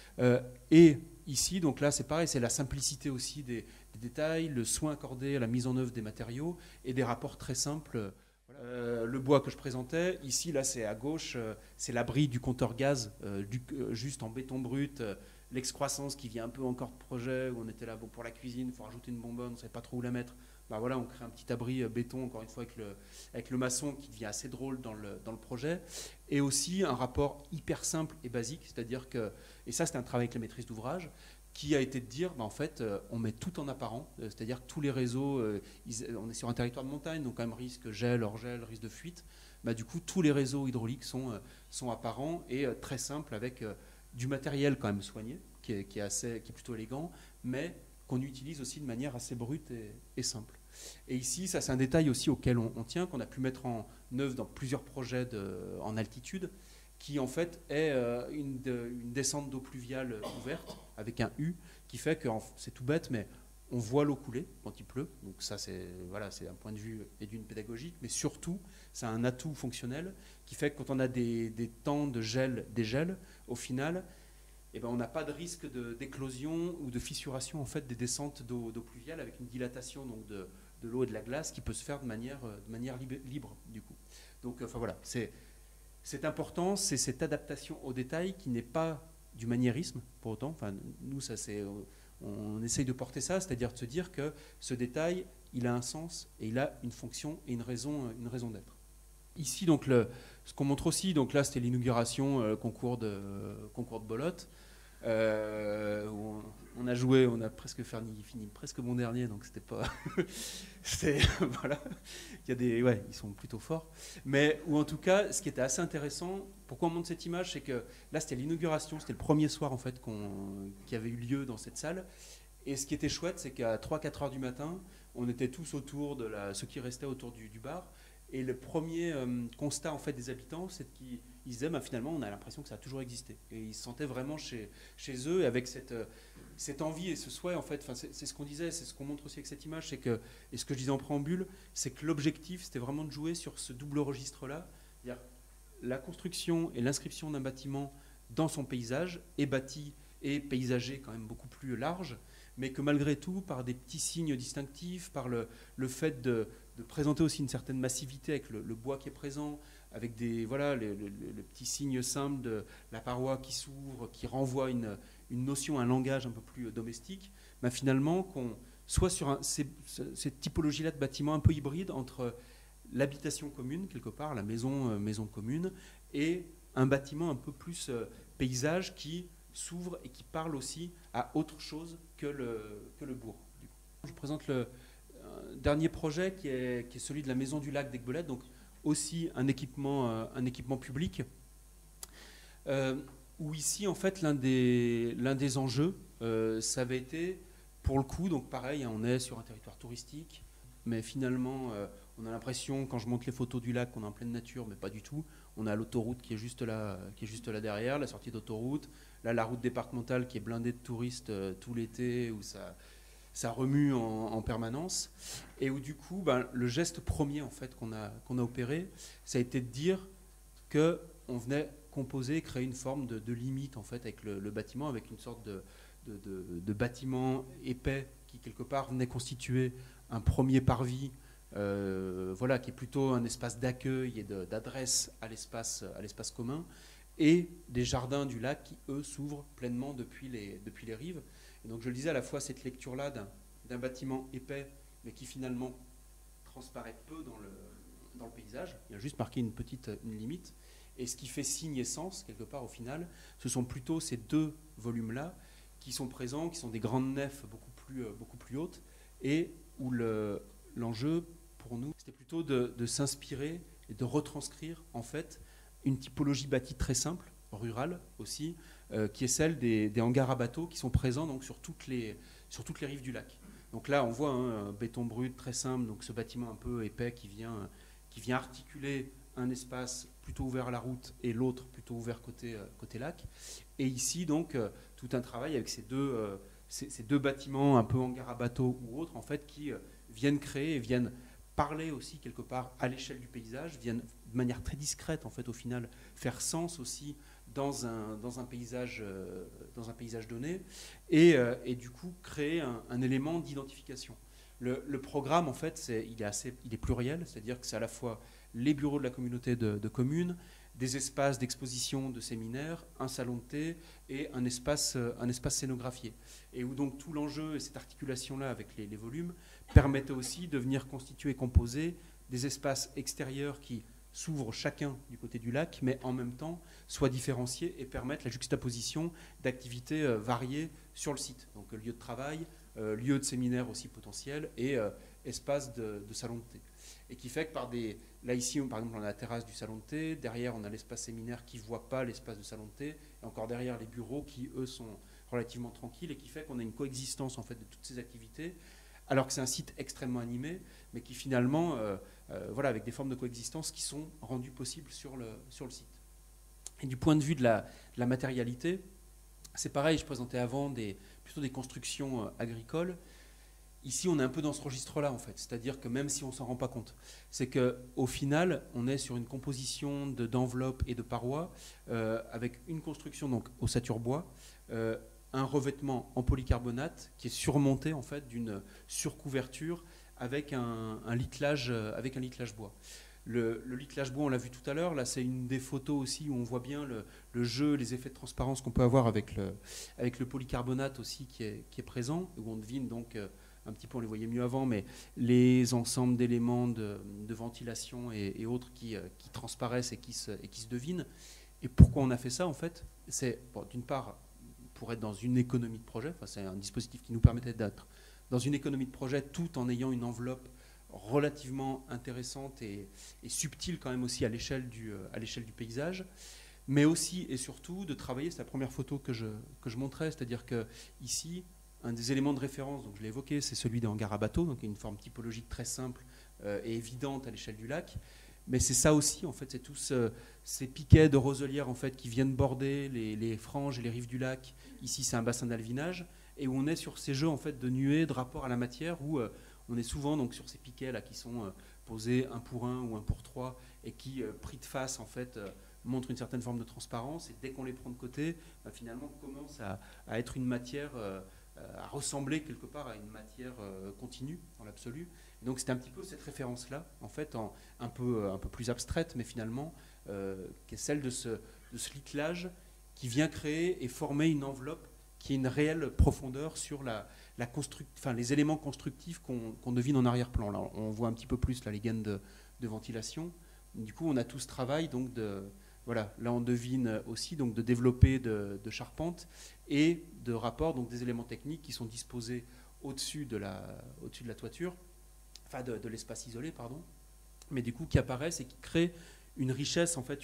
Et ici, donc là, c'est pareil, c'est la simplicité aussi des détails, le soin accordé à la mise en œuvre des matériaux et des rapports très simples. Le bois que je présentais, ici, là, c'est à gauche, c'est l'abri du compteur gaz, juste en béton brut, l'excroissance qui vient un peu encore de projet, où on était là, bon, pour la cuisine, il faut rajouter une bonbonne, on ne savait pas trop où la mettre. Ben voilà, on crée un petit abri béton, encore une fois, avec le maçon, qui devient assez drôle dans le projet. Et aussi un rapport hyper simple et basique, c'est-à-dire que, et ça c'est un travail avec la maîtrise d'ouvrage, qui a été de dire, ben en fait, on met tout en apparent, c'est-à-dire que tous les réseaux, on est sur un territoire de montagne, donc quand même risque gel, hors-gel, risque de fuite, ben du coup tous les réseaux hydrauliques sont apparents et très simples, avec du matériel quand même soigné, qui est plutôt élégant, mais qu'on utilise aussi de manière assez brute et simple. Et ici, ça c'est un détail aussi auquel on tient, qu'on a pu mettre en œuvre dans plusieurs projets en altitude, qui en fait est une descente d'eau pluviale ouverte avec un U, qui fait que c'est tout bête, mais on voit l'eau couler quand il pleut. Donc ça, c'est un point de vue et d'une pédagogique, mais surtout, c'est un atout fonctionnel qui fait que quand on a des temps de gel, dégel, au final, eh ben, on n'a pas de risque d'éclosion ou de fissuration en fait, des descentes d'eau pluviale, avec une dilatation donc, de l'eau et de la glace qui peut se faire de manière libre, du coup. Donc, enfin voilà, c'est important, c'est cette adaptation au détail qui n'est pas du maniérisme, pour autant. Enfin, nous, on essaye de porter ça, c'est-à-dire de se dire que ce détail, il a un sens et il a une fonction et une raison d'être. Ici, donc, ce qu'on montre aussi, donc là, c'était l'inauguration concours de Bolotte. On a joué, on a presque fini presque bon dernier, donc c'était pas. Voilà. Ils sont plutôt forts. Mais, ou en tout cas, ce qui était assez intéressant, pourquoi on montre cette image, c'est que là, c'était l'inauguration, c'était le premier soir en fait qui avait eu lieu dans cette salle. Et ce qui était chouette, c'est qu'à 3-4 heures du matin, on était tous autour ceux qui restaient autour du bar. Et le premier constat en fait des habitants, c'est qu'ils disaient finalement on a l'impression que ça a toujours existé. Et ils se sentaient vraiment chez eux, avec cette envie et ce souhait en fait. C'est ce qu'on disait, c'est ce qu'on montre aussi avec cette image, c'est que, et ce que je disais en préambule, c'est que l'objectif c'était vraiment de jouer sur ce double registre-là, c'est-à-dire la construction et l'inscription d'un bâtiment dans son paysage, et bâti et paysager quand même beaucoup plus large, mais que malgré tout, par des petits signes distinctifs, par le fait de présenter aussi une certaine massivité avec le bois qui est présent, avec le petit signe simple de la paroi qui s'ouvre, qui renvoie une notion, un langage un peu plus domestique, finalement qu'on soit sur cette typologie-là de bâtiment un peu hybride entre l'habitation commune, quelque part, la maison commune, et un bâtiment un peu plus paysage qui s'ouvre et qui parle aussi à autre chose que le bourg. Je présente le dernier projet qui est celui de la Maison du Lac d'Aiguebelette, donc aussi un équipement public, où ici en fait l'un des enjeux, ça avait été pour le coup, donc pareil, on est sur un territoire touristique, mais finalement on a l'impression, quand je montre les photos du lac, qu'on est en pleine nature, mais pas du tout. On a l'autoroute qui est juste là derrière, la sortie d'autoroute, là la route départementale qui est blindée de touristes tout l'été, où ça remue en permanence, et où du coup, le geste premier en fait qu'on a opéré, ça a été de dire que on venait composer, créer une forme de limite en fait avec le bâtiment, avec une sorte de bâtiment épais qui quelque part venait constituer un premier parvis, qui est plutôt un espace d'accueil et d'adresse à l'espace commun, et des jardins du lac qui eux s'ouvrent pleinement depuis les rives. Et donc je le disais, à la fois cette lecture-là d'un bâtiment épais, mais qui finalement transparaît peu dans le paysage, il y a juste marqué une limite, Et ce qui fait signe et sens, quelque part, au final, ce sont plutôt ces deux volumes-là qui sont présents, qui sont des grandes nefs beaucoup plus hautes, et où l'enjeu, pour nous, c'était plutôt de s'inspirer et de retranscrire, en fait, une typologie bâtie très simple, rurale aussi, qui est celle des hangars à bateaux qui sont présents donc, sur toutes les rives du lac. Donc là, on voit un béton brut très simple, donc ce bâtiment un peu épais qui vient articuler un espace plutôt ouvert à la route et l'autre plutôt ouvert côté lac. Et ici, donc, tout un travail avec ces deux bâtiments un peu hangars à bateaux ou autres, en fait, qui viennent créer et viennent parler aussi quelque part à l'échelle du paysage, viennent de manière très discrète, en fait, au final, faire sens aussi dans un paysage donné et du coup créer un élément d'identification. Le programme, en fait, il est pluriel, c'est-à-dire que c'est à la fois les bureaux de la communauté de communes, des espaces d'exposition, de séminaires, un salon de thé et un espace scénographié. Et où donc tout l'enjeu et cette articulation-là avec les volumes permettait aussi de venir constituer et composer des espaces extérieurs qui s'ouvrent chacun du côté du lac, mais en même temps soient différenciés et permettent la juxtaposition d'activités variées sur le site. Donc lieu de travail, lieu de séminaire aussi potentiel et espace de salon de thé. Et qui fait que là ici, par exemple, on a la terrasse du salon de thé, derrière on a l'espace séminaire qui ne voit pas l'espace de salon de thé, et encore derrière les bureaux qui, eux, sont relativement tranquilles, et qui fait qu'on a une coexistence en fait, de toutes ces activités, alors que c'est un site extrêmement animé, mais qui finalement, voilà, avec des formes de coexistence qui sont rendues possibles sur le site. Et du point de vue de la matérialité, c'est pareil, je présentais avant plutôt des constructions agricoles. Ici, on est un peu dans ce registre-là, en fait. C'est-à-dire que même si on ne s'en rend pas compte, c'est qu'au final, on est sur une composition d'enveloppes et de parois avec une construction donc, au saturbois, un revêtement en polycarbonate qui est surmonté en fait, d'une surcouverture avec un littelage bois. Le littelage bois, on l'a vu tout à l'heure. Là, c'est une des photos aussi où on voit bien le jeu, les effets de transparence qu'on peut avoir avec le polycarbonate aussi qui est présent, où on devine donc... un petit peu, on les voyait mieux avant, mais les ensembles d'éléments de ventilation et autres qui transparaissent et qui se devinent. Et pourquoi on a fait ça, en fait? C'est, bon, d'une part, pour être dans une économie de projet, enfin, c'est un dispositif qui nous permettait d'être dans une économie de projet tout en ayant une enveloppe relativement intéressante et subtile quand même aussi à l'échelle du paysage, mais aussi et surtout de travailler, c'est la première photo que je montrais, c'est-à-dire que ici, un des éléments de référence, donc je l'ai évoqué, c'est celui des hangars à bateaux, donc une forme typologique très simple et évidente à l'échelle du lac. Mais c'est ça aussi, en fait, c'est tous ces piquets de roselières en fait, qui viennent border les franges et les rives du lac. Ici, c'est un bassin d'alvinage, et où on est sur ces jeux en fait, de nuées, de rapport à la matière, où on est souvent donc, sur ces piquets là, qui sont posés 1 pour 1 ou 1 pour 3, et qui, pris de face, en fait, montrent une certaine forme de transparence, et dès qu'on les prend de côté, finalement, commence à être une matière... à ressembler quelque part à une matière continue dans l'absolu. Donc c'était un petit peu cette référence-là, en fait, un peu plus abstraite, mais finalement, qui est celle de ce littelage qui vient créer et former une enveloppe qui est une réelle profondeur sur les éléments constructifs qu'on devine en arrière-plan. Là, on voit un petit peu plus là, les gaines de ventilation. Du coup, on a tout ce travail donc, voilà, là on devine aussi donc, de développer de charpente et de rapports, donc des éléments techniques qui sont disposés au-dessus de la toiture, enfin de l'espace isolé, pardon, mais du coup qui apparaissent et qui créent une richesse, en fait,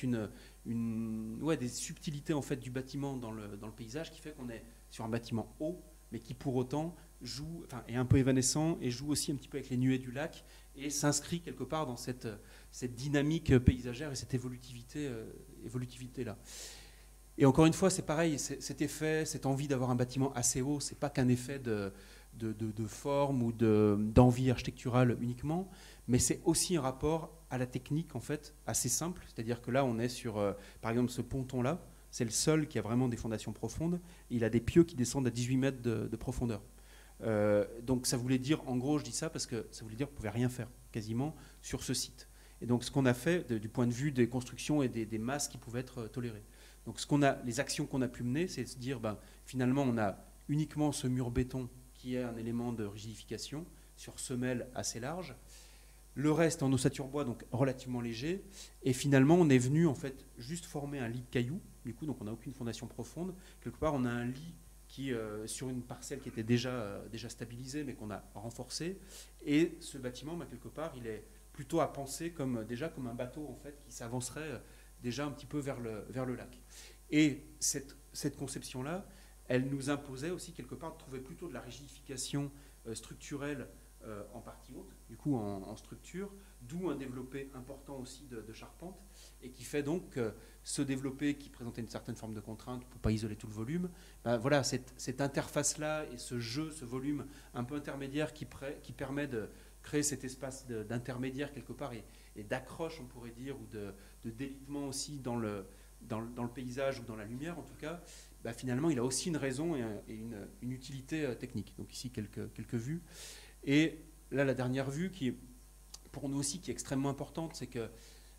des subtilités en fait, du bâtiment dans le paysage qui fait qu'on est sur un bâtiment haut, mais qui pour autant est un peu évanescent et joue aussi un petit peu avec les nuées du lac et s'inscrit quelque part dans cette dynamique paysagère et cette évolutivité-là. Et encore une fois, c'est pareil, cet effet, cette envie d'avoir un bâtiment assez haut, c'est pas qu'un effet de forme ou d'envie architecturale uniquement, mais c'est aussi un rapport à la technique, en fait, assez simple. C'est-à-dire que là, on est sur, par exemple, ce ponton-là, c'est le seul qui a vraiment des fondations profondes, et il a des pieux qui descendent à 18 mètres de profondeur. Donc ça voulait dire, en gros, je dis ça parce que ça voulait dire qu'on ne pouvait rien faire, quasiment, sur ce site. Et donc ce qu'on a fait, du point de vue des constructions et des masses qui pouvaient être tolérées. Donc les actions qu'on a pu mener, c'est de se dire, finalement, on a uniquement ce mur béton qui est un élément de rigidification sur semelle assez large. Le reste en ossature bois, donc relativement léger. Et finalement, on est venu en fait juste former un lit de cailloux. Du coup, donc on n'a aucune fondation profonde. Quelque part, on a un lit qui, sur une parcelle qui était déjà stabilisée, mais qu'on a renforcée. Et ce bâtiment, quelque part, il est plutôt à penser comme un bateau en fait, qui s'avancerait déjà un petit peu vers le lac. Et cette conception-là, elle nous imposait aussi quelque part de trouver plutôt de la rigidification structurelle en partie haute, du coup en structure, d'où un développé important aussi de charpente, et qui fait donc ce développé qui présentait une certaine forme de contrainte pour ne pas isoler tout le volume, voilà, cette interface-là et ce jeu, ce volume un peu intermédiaire qui permet de créer cet espace d'intermédiaire quelque part et d'accroche, on pourrait dire, ou de délitement aussi dans le paysage ou dans la lumière en tout cas, finalement il a aussi une raison et une utilité technique. Donc ici quelques vues. Et là la dernière vue qui pour nous aussi qui est extrêmement importante, c'est que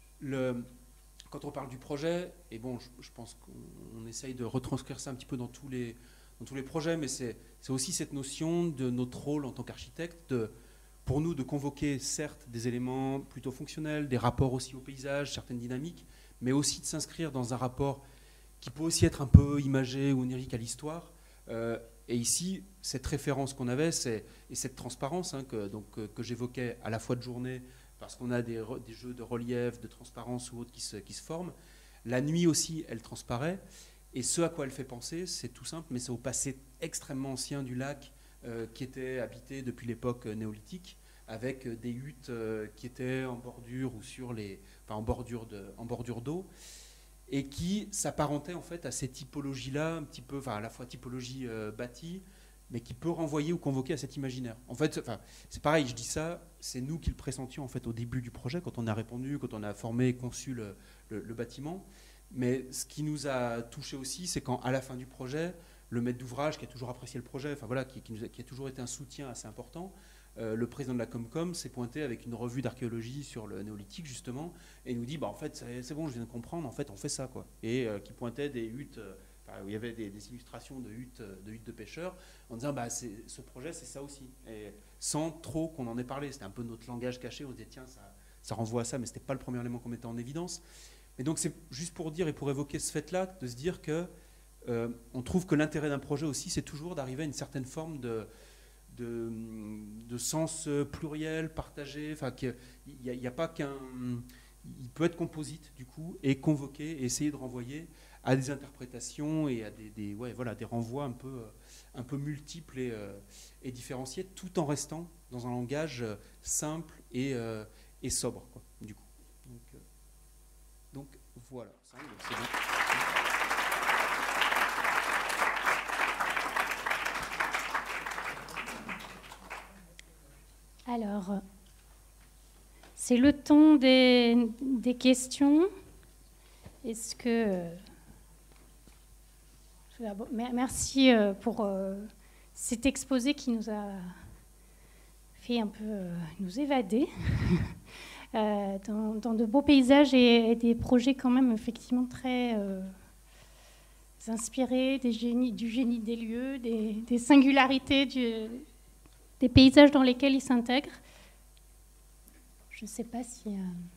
quand on parle du projet, et bon je pense qu'on essaye de retranscrire ça un petit peu dans tous les projets, mais c'est aussi cette notion de notre rôle en tant qu'architecte, pour nous de convoquer certes des éléments plutôt fonctionnels, des rapports aussi au paysage, certaines dynamiques, mais aussi de s'inscrire dans un rapport qui peut aussi être un peu imagé ou onirique à l'histoire. Et ici, cette référence qu'on avait, et cette transparence que j'évoquais à la fois de journée, parce qu'on a des jeux de relief, de transparence ou autres qui se forment. La nuit aussi, elle transparaît. Et ce à quoi elle fait penser, c'est tout simple, mais c'est au passé extrêmement ancien du lac qui était habité depuis l'époque néolithique, avec des huttes qui étaient en bordure ou en bordure d'eau, et qui s'apparentait en fait à ces typologies-là, un petit peu, à la fois typologie bâtie, mais qui peut renvoyer ou convoquer à cet imaginaire. En fait, c'est pareil, je dis ça, c'est nous qui le pressentions en fait au début du projet, quand on a répondu, quand on a formé et conçu le bâtiment. Mais ce qui nous a touché aussi, c'est quand à la fin du projet, le maître d'ouvrage qui a toujours apprécié le projet, qui a toujours été un soutien assez important, le président de la Comcom s'est pointé avec une revue d'archéologie sur le néolithique justement, et nous dit en fait c'est bon, je viens de comprendre, en fait on fait ça quoi, et qui pointait des huttes où il y avait des illustrations de huttes de pêcheurs, en disant ce projet c'est ça aussi, et sans trop qu'on en ait parlé. C'était un peu notre langage caché, on se disait tiens ça renvoie à ça, mais c'était pas le premier élément qu'on mettait en évidence. Et donc c'est juste pour dire et pour évoquer ce fait-là, de se dire que on trouve que l'intérêt d'un projet aussi, c'est toujours d'arriver à une certaine forme de sens pluriel, partagé. Il n'y a pas qu'un... Il peut être composite, du coup, et convoquer, et essayer de renvoyer à des interprétations et à des renvois un peu multiples et différenciés, tout en restant dans un langage simple et sobre, quoi, du coup. Donc voilà, c'est bon. Alors, c'est le temps des questions. Est-ce que... Merci pour cet exposé qui nous a fait un peu nous évader dans de beaux paysages et des projets quand même effectivement très inspirés du génie des lieux, des singularités des paysages dans lesquels ils s'intègrent. Je ne sais pas si...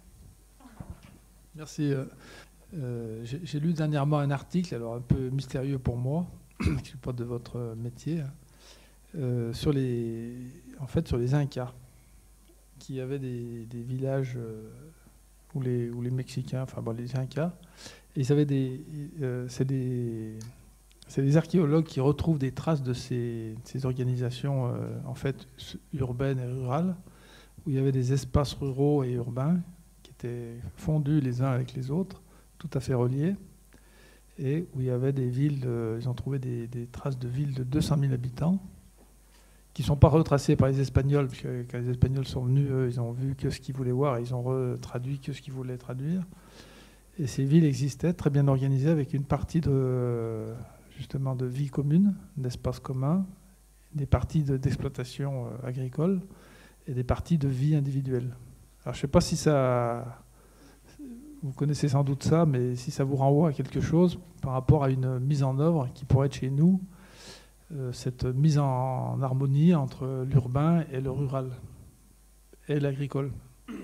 Merci. J'ai lu dernièrement un article, alors un peu mystérieux pour moi, qui n'est pas de votre métier, sur les Incas, qui avaient des villages où les Mexicains, les Incas, et ils avaient c'est des archéologues qui retrouvent des traces de ces organisations en fait urbaines et rurales, où il y avait des espaces ruraux et urbains qui étaient fondus les uns avec les autres, tout à fait reliés, et où il y avait des villes, ils ont trouvé des traces de villes de 200 000 habitants, qui ne sont pas retracées par les Espagnols, parce que quand les Espagnols sont venus, eux, ils ont vu que ce qu'ils voulaient voir, et ils ont retraduit que ce qu'ils voulaient traduire. Et ces villes existaient, très bien organisées, avec une partie justement de vie commune, d'espace commun, des parties d'exploitation agricole et des parties de vie individuelle. Alors je ne sais pas si ça... Vous connaissez sans doute ça, mais si ça vous renvoie à quelque chose par rapport à une mise en œuvre qui pourrait être chez nous, cette mise en harmonie entre l'urbain et le rural et l'agricole.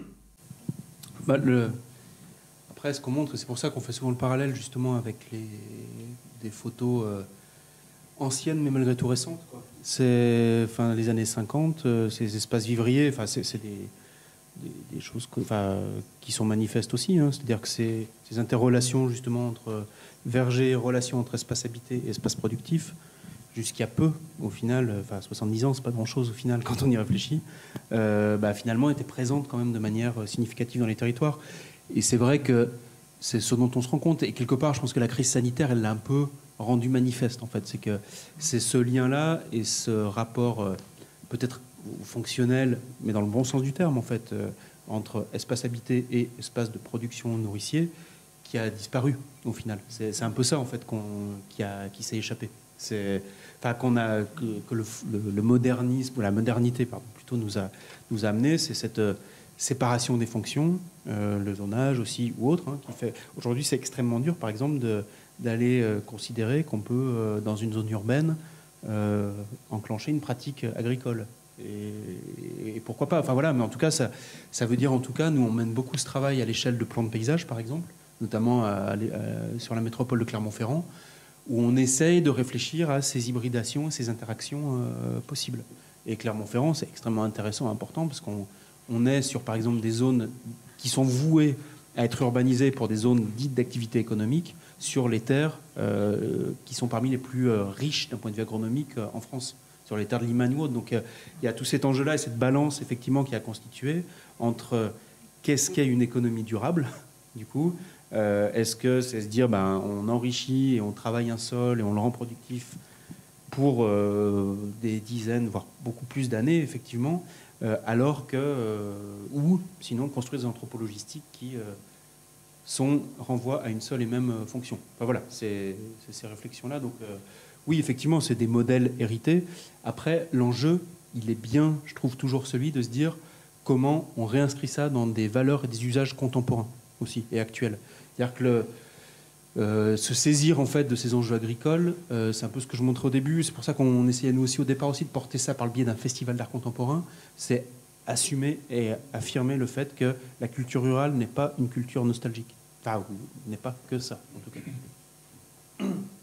Après, ce qu'on montre, c'est pour ça qu'on fait souvent le parallèle justement avec des photos anciennes mais malgré tout récentes. C'est les années 50, ces espaces vivriers, c'est des choses qui sont manifestes aussi. Hein. C'est-à-dire que ces interrelations justement entre vergers, relations entre espace habité et espace productif, jusqu'à peu, au final, 70 ans, c'est pas grand-chose au final quand on y réfléchit, finalement étaient présentes quand même de manière significative dans les territoires. Et c'est vrai que c'est ce dont on se rend compte. Et quelque part, je pense que la crise sanitaire, elle l'a un peu rendu manifeste, en fait. C'est que c'est ce lien-là et ce rapport peut-être fonctionnel, mais dans le bon sens du terme, en fait, entre espace habité et espace de production nourricier, qui a disparu, au final. C'est un peu ça, en fait, qui s'est échappé. Que le modernisme, ou la modernité, pardon, plutôt nous a amené, c'est cette séparation des fonctions, le zonage aussi ou autre, hein, qui fait. Aujourd'hui, c'est extrêmement dur, par exemple, d'aller considérer qu'on peut, dans une zone urbaine, enclencher une pratique agricole. Et pourquoi pas. Mais en tout cas, ça veut dire, en tout cas, nous, on mène beaucoup ce travail à l'échelle de plans de paysage, par exemple, notamment sur la métropole de Clermont-Ferrand, où on essaye de réfléchir à ces hybridations, ces interactions possibles. Et Clermont-Ferrand, c'est extrêmement intéressant, important, parce qu'on est sur, par exemple, des zones qui sont vouées à être urbanisées pour des zones dites d'activité économique, sur les terres qui sont parmi les plus riches d'un point de vue agronomique en France, sur les terres de Limagne ou autre. Donc il y a tout cet enjeu-là et cette balance, effectivement, qui a constitué entre qu'est-ce qu'est une économie durable, du coup. Est-ce que c'est se dire on enrichit et on travaille un sol et on le rend productif pour des dizaines, voire beaucoup plus d'années, effectivement, alors que ou sinon construire des entrepôts logistiques qui renvoient à une seule et même fonction. Voilà, c'est ces réflexions-là. Donc oui, effectivement, c'est des modèles hérités. Après, l'enjeu, il est bien, je trouve, toujours celui de se dire comment on réinscrit ça dans des valeurs et des usages contemporains aussi et actuels. C'est-à-dire que se saisir en fait de ces enjeux agricoles, c'est un peu ce que je montrais au début. C'est pour ça qu'on essayait nous aussi au départ aussi de porter ça par le biais d'un festival d'art contemporain. C'est assumer et affirmer le fait que la culture rurale n'est pas une culture nostalgique. N'est pas que ça, en tout cas.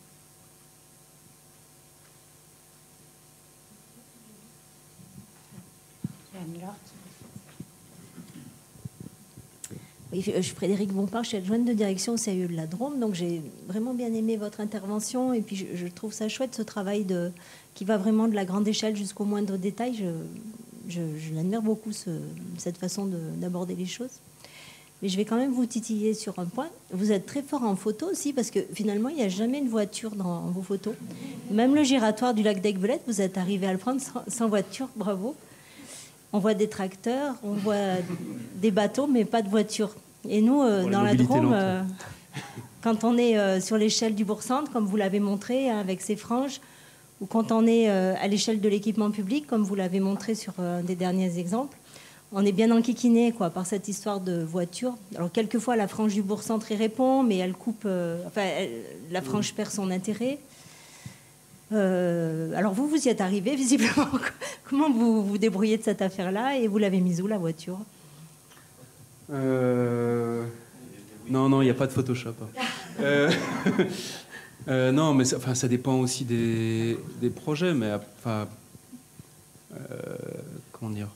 Oui, je suis Frédéric Bompard, je suis adjointe de direction au CAE de la Drôme, donc j'ai vraiment bien aimé votre intervention et puis je trouve ça chouette ce travail qui va vraiment de la grande échelle jusqu'au moindre détail. Je l'admire beaucoup, cette façon d'aborder les choses. Mais je vais quand même vous titiller sur un point. Vous êtes très fort en photo aussi parce que finalement il n'y a jamais une voiture dans vos photos. Même le giratoire du lac d'Aiguebelette, vous êtes arrivé à le prendre sans voiture, bravo. On voit des tracteurs, on voit des bateaux, mais pas de voitures. Et nous, dans la Drôme, quand on est sur l'échelle du bourg-centre, comme vous l'avez montré, hein, avec ses franges, ou quand on est à l'échelle de l'équipement public, comme vous l'avez montré sur un des derniers exemples, on est bien enquiquiné par cette histoire de voiture. Alors, quelquefois, la frange du bourg-centre y répond, mais elle coupe... la frange perd son intérêt. Alors vous y êtes arrivé, visiblement. Comment vous vous débrouillez de cette affaire-là et vous l'avez mise où, la voiture ? Non, il n'y a pas de Photoshop. Non, mais ça dépend aussi des projets, mais comment dire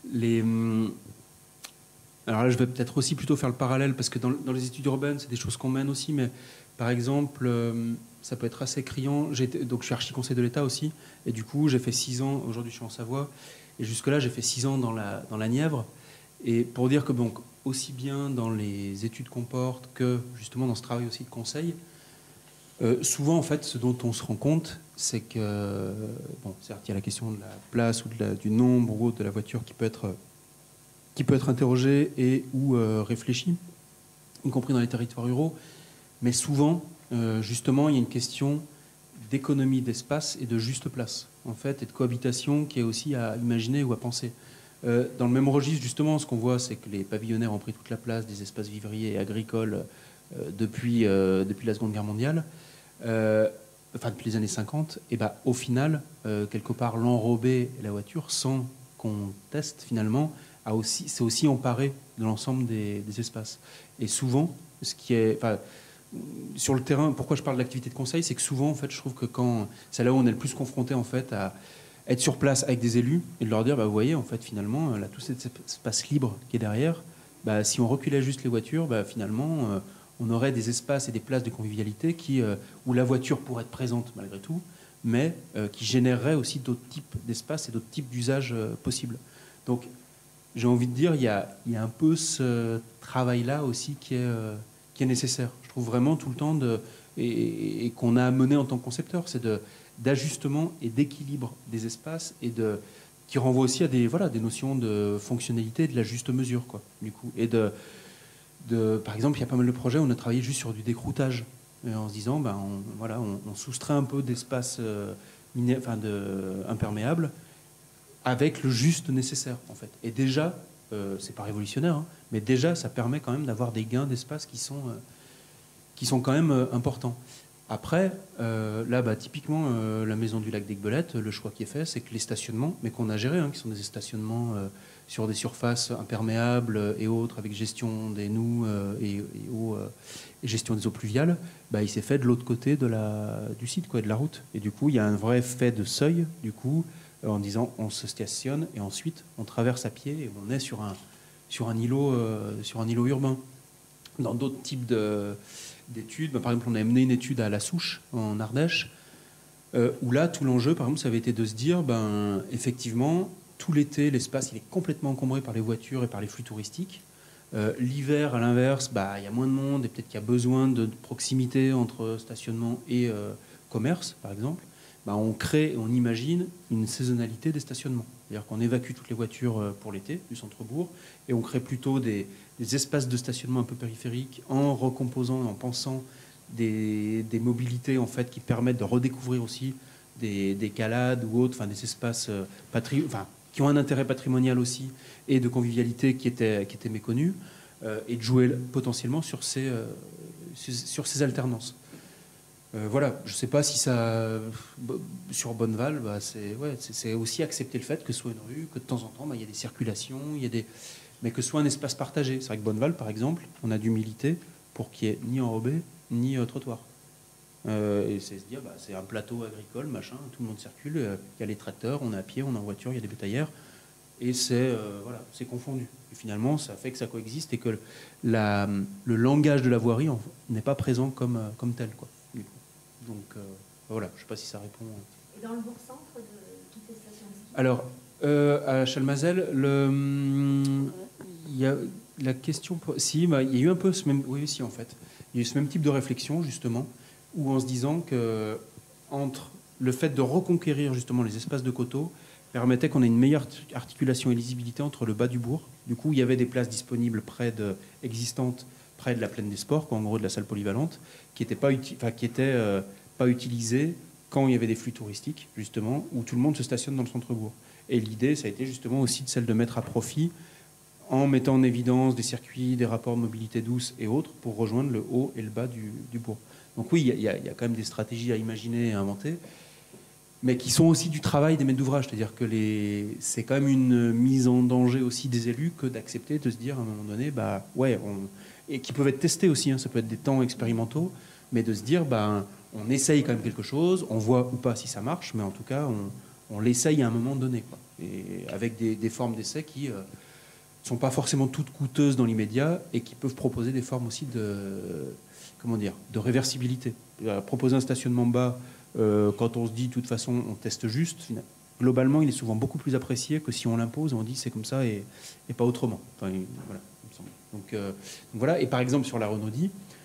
alors là, je vais peut-être aussi plutôt faire le parallèle, parce que dans les études urbaines, c'est des choses qu'on mène aussi, mais par exemple, ça peut être assez criant. Donc je suis archi-conseil de l'État aussi, et du coup, j'ai fait 6 ans, aujourd'hui je suis en Savoie, et jusque-là, j'ai fait 6 ans dans la Nièvre, et pour dire que donc, aussi bien dans les études qu'on porte que justement dans ce travail aussi de conseil, souvent, en fait, ce dont on se rend compte, c'est que, certes, il y a la question de la place ou du nombre ou autre de la voiture qui peut être interrogée et ou réfléchie, y compris dans les territoires ruraux, mais souvent, justement, il y a une question d'économie d'espace et de juste place, en fait, et de cohabitation qui est aussi à imaginer ou à penser. Dans le même registre, justement, ce qu'on voit, c'est que les pavillonnaires ont pris toute la place des espaces vivriers et agricoles depuis la Seconde Guerre mondiale, depuis les années 50, et au final, quelque part, l'enrober la voiture sans qu'on teste finalement s'est aussi emparé de l'ensemble des espaces. Et souvent, ce qui est, sur le terrain, pourquoi je parle de l'activité de conseil, c'est que souvent, en fait, je trouve que c'est là où on est le plus confronté, en fait, à être sur place avec des élus et de leur dire, vous voyez, en fait, finalement, là, tout cet espace libre qui est derrière, si on reculait juste les voitures, finalement, on aurait des espaces et des places de convivialité où la voiture pourrait être présente malgré tout, mais qui généreraient aussi d'autres types d'espaces et d'autres types d'usages possibles. Donc, j'ai envie de dire, il y a un peu ce travail-là aussi qui est nécessaire. Je trouve vraiment tout le temps, et qu'on a mené en tant que concepteur, c'est d'ajustement et d'équilibre des espaces et qui renvoie aussi à des notions de fonctionnalité et de la juste mesure, quoi, du coup. Et par exemple, il y a pas mal de projets où on a travaillé juste sur du décroutage, en se disant, on soustrait un peu d'espace imperméable avec le juste nécessaire, en fait. Et déjà, c'est pas révolutionnaire, hein, mais déjà, ça permet quand même d'avoir des gains d'espace qui sont quand même importants. Après, là, typiquement, la maison du lac d'Aiguebelette, le choix qui est fait, c'est que les stationnements, mais qu'on a gérés, hein, qui sont des stationnements sur des surfaces imperméables et autres, avec gestion des noues et gestion des eaux pluviales, il s'est fait de l'autre côté du site, quoi, de la route. Et du coup, il y a un vrai fait de seuil, du coup, en disant on se stationne et ensuite on traverse à pied et on est sur un îlot urbain. Dans d'autres types d'études, par exemple, on a mené une étude à La Souche, en Ardèche, où là, tout l'enjeu, par exemple, ça avait été de se dire, effectivement, tout l'été, l'espace, il est complètement encombré par les voitures et par les flux touristiques. L'hiver, à l'inverse, il y a moins de monde et peut-être qu'il y a besoin de proximité entre stationnement et commerce, par exemple. On crée, on imagine une saisonnalité des stationnements. C'est-à-dire qu'on évacue toutes les voitures pour l'été du centre-bourg et on crée plutôt des espaces de stationnement un peu périphériques en recomposant, en pensant des mobilités en fait, qui permettent de redécouvrir aussi des calades ou autres, des espaces qui ont un intérêt patrimonial aussi et de convivialité qui étaient méconnus et de jouer potentiellement sur ces alternances. Voilà, je ne sais pas si ça... Sur Bonneval, c'est aussi accepter le fait que ce soit une rue, que de temps en temps, il y a des circulations, mais que ce soit un espace partagé. C'est vrai que Bonneval, par exemple, on a dû militer pour qu'il n'y ait ni enrobé, ni trottoir. Et c'est se dire, c'est un plateau agricole, machin, tout le monde circule, il y a les tracteurs, on est à pied, on est en voiture, il y a des bétaillères, et c'est confondu. Et finalement, ça fait que ça coexiste et que le langage de la voirie n'est pas présent comme tel, quoi. Donc voilà, je ne sais pas si ça répond. Et dans le bourg-centre de toutes les stations de ski ? Alors, à Chalmazel, il y a la question... Si, il y a eu un peu ce même... Oui, si, en fait. Il y a eu ce même type de réflexion, justement, où en se disant que entre le fait de reconquérir, justement, les espaces de coteaux, permettait qu'on ait une meilleure articulation et lisibilité entre le bas du bourg. Du coup, il y avait des places disponibles existantes près de la plaine des sports, en gros de la salle polyvalente, qui n'étaient pas utilisées quand il y avait des flux touristiques, justement, où tout le monde se stationne dans le centre-bourg. Et l'idée, ça a été justement aussi celle de mettre à profit, en mettant en évidence des circuits, des rapports de mobilité douce et autres, pour rejoindre le haut et le bas du bourg. Donc oui, il y a quand même des stratégies à imaginer et à inventer, mais qui sont aussi du travail des maîtres d'ouvrage. C'est-à-dire que c'est quand même une mise en danger aussi des élus que d'accepter de se dire à un moment donné, et qui peuvent être testés aussi, hein, ça peut être des temps expérimentaux, mais de se dire, on essaye quand même quelque chose, on voit ou pas si ça marche, mais en tout cas, on l'essaye à un moment donné, quoi. Et avec des formes d'essai qui ne sont pas forcément toutes coûteuses dans l'immédiat et qui peuvent proposer des formes aussi de réversibilité. Proposer un stationnement bas, quand on se dit, de toute façon, on teste juste, globalement, il est souvent beaucoup plus apprécié que si on l'impose, on dit c'est comme ça et pas autrement. Enfin, voilà, il me semble. Donc voilà, et par exemple, sur la Renaudie,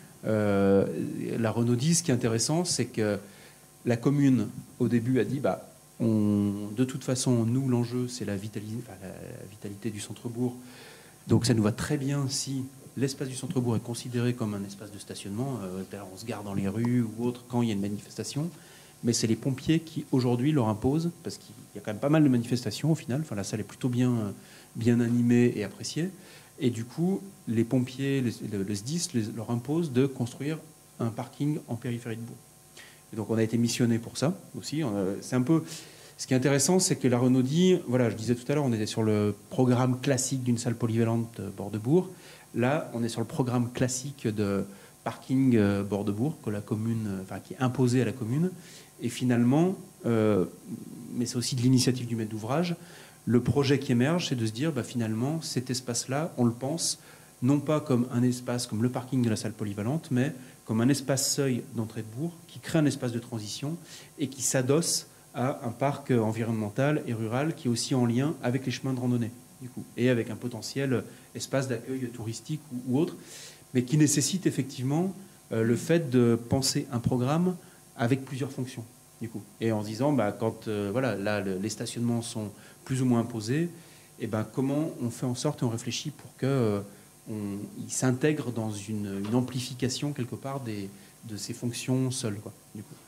ce qui est intéressant, c'est que la commune, au début, a dit, de toute façon, nous, l'enjeu, c'est la vitalité du centre-bourg. Donc ça nous va très bien si l'espace du centre-bourg est considéré comme un espace de stationnement. On se gare dans les rues ou autre quand il y a une manifestation. Mais c'est les pompiers qui, aujourd'hui, leur imposent, parce qu'il y a quand même pas mal de manifestations, au final. Enfin, la salle est plutôt bien animée et appréciée. Et du coup, les pompiers, le SDIS, leur impose de construire un parking en périphérie de bourg. Et donc, on a été missionné pour ça aussi. C'est un peu... Ce qui est intéressant, c'est que la Renaudie, voilà, je disais tout à l'heure, on était sur le programme classique d'une salle polyvalente bord de bourg. Là, on est sur le programme classique de parking bord de bourg que la commune, enfin, qui est imposé à la commune. Et finalement, mais c'est aussi de l'initiative du maître d'ouvrage, le projet qui émerge, c'est de se dire, finalement, cet espace-là, on le pense non pas comme un espace comme le parking de la salle polyvalente, mais comme un espace seuil d'entrée de bourg qui crée un espace de transition et qui s'adosse à un parc environnemental et rural qui est aussi en lien avec les chemins de randonnée, du coup, et avec un potentiel espace d'accueil touristique ou autre, mais qui nécessite effectivement le fait de penser un programme avec plusieurs fonctions, du coup. Et en se disant, quand là, les stationnements sont plus ou moins imposés, et comment on fait en sorte et on réfléchit pour que il s'intègre dans une amplification quelque part de ces fonctions seules, quoi, du coup.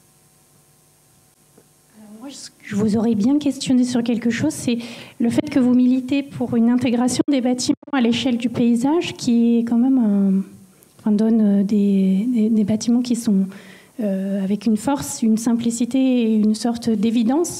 Alors moi, je vous aurais bien questionné sur quelque chose, c'est le fait que vous militez pour une intégration des bâtiments à l'échelle du paysage, qui est quand même donne des bâtiments qui sont avec une force, une simplicité et une sorte d'évidence.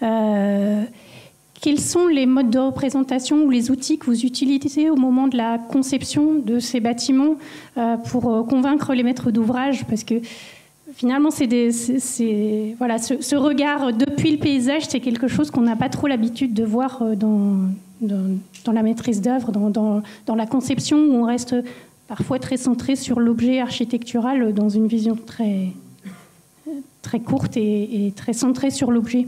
Quels sont les modes de représentation ou les outils que vous utilisez au moment de la conception de ces bâtiments pour convaincre les maîtres d'ouvrage? Parce que finalement, voilà, ce regard depuis le paysage, c'est quelque chose qu'on n'a pas trop l'habitude de voir dans la maîtrise d'œuvre, dans la conception, où on reste parfois très centré sur l'objet architectural dans une vision très, très courte et très centrée sur l'objet.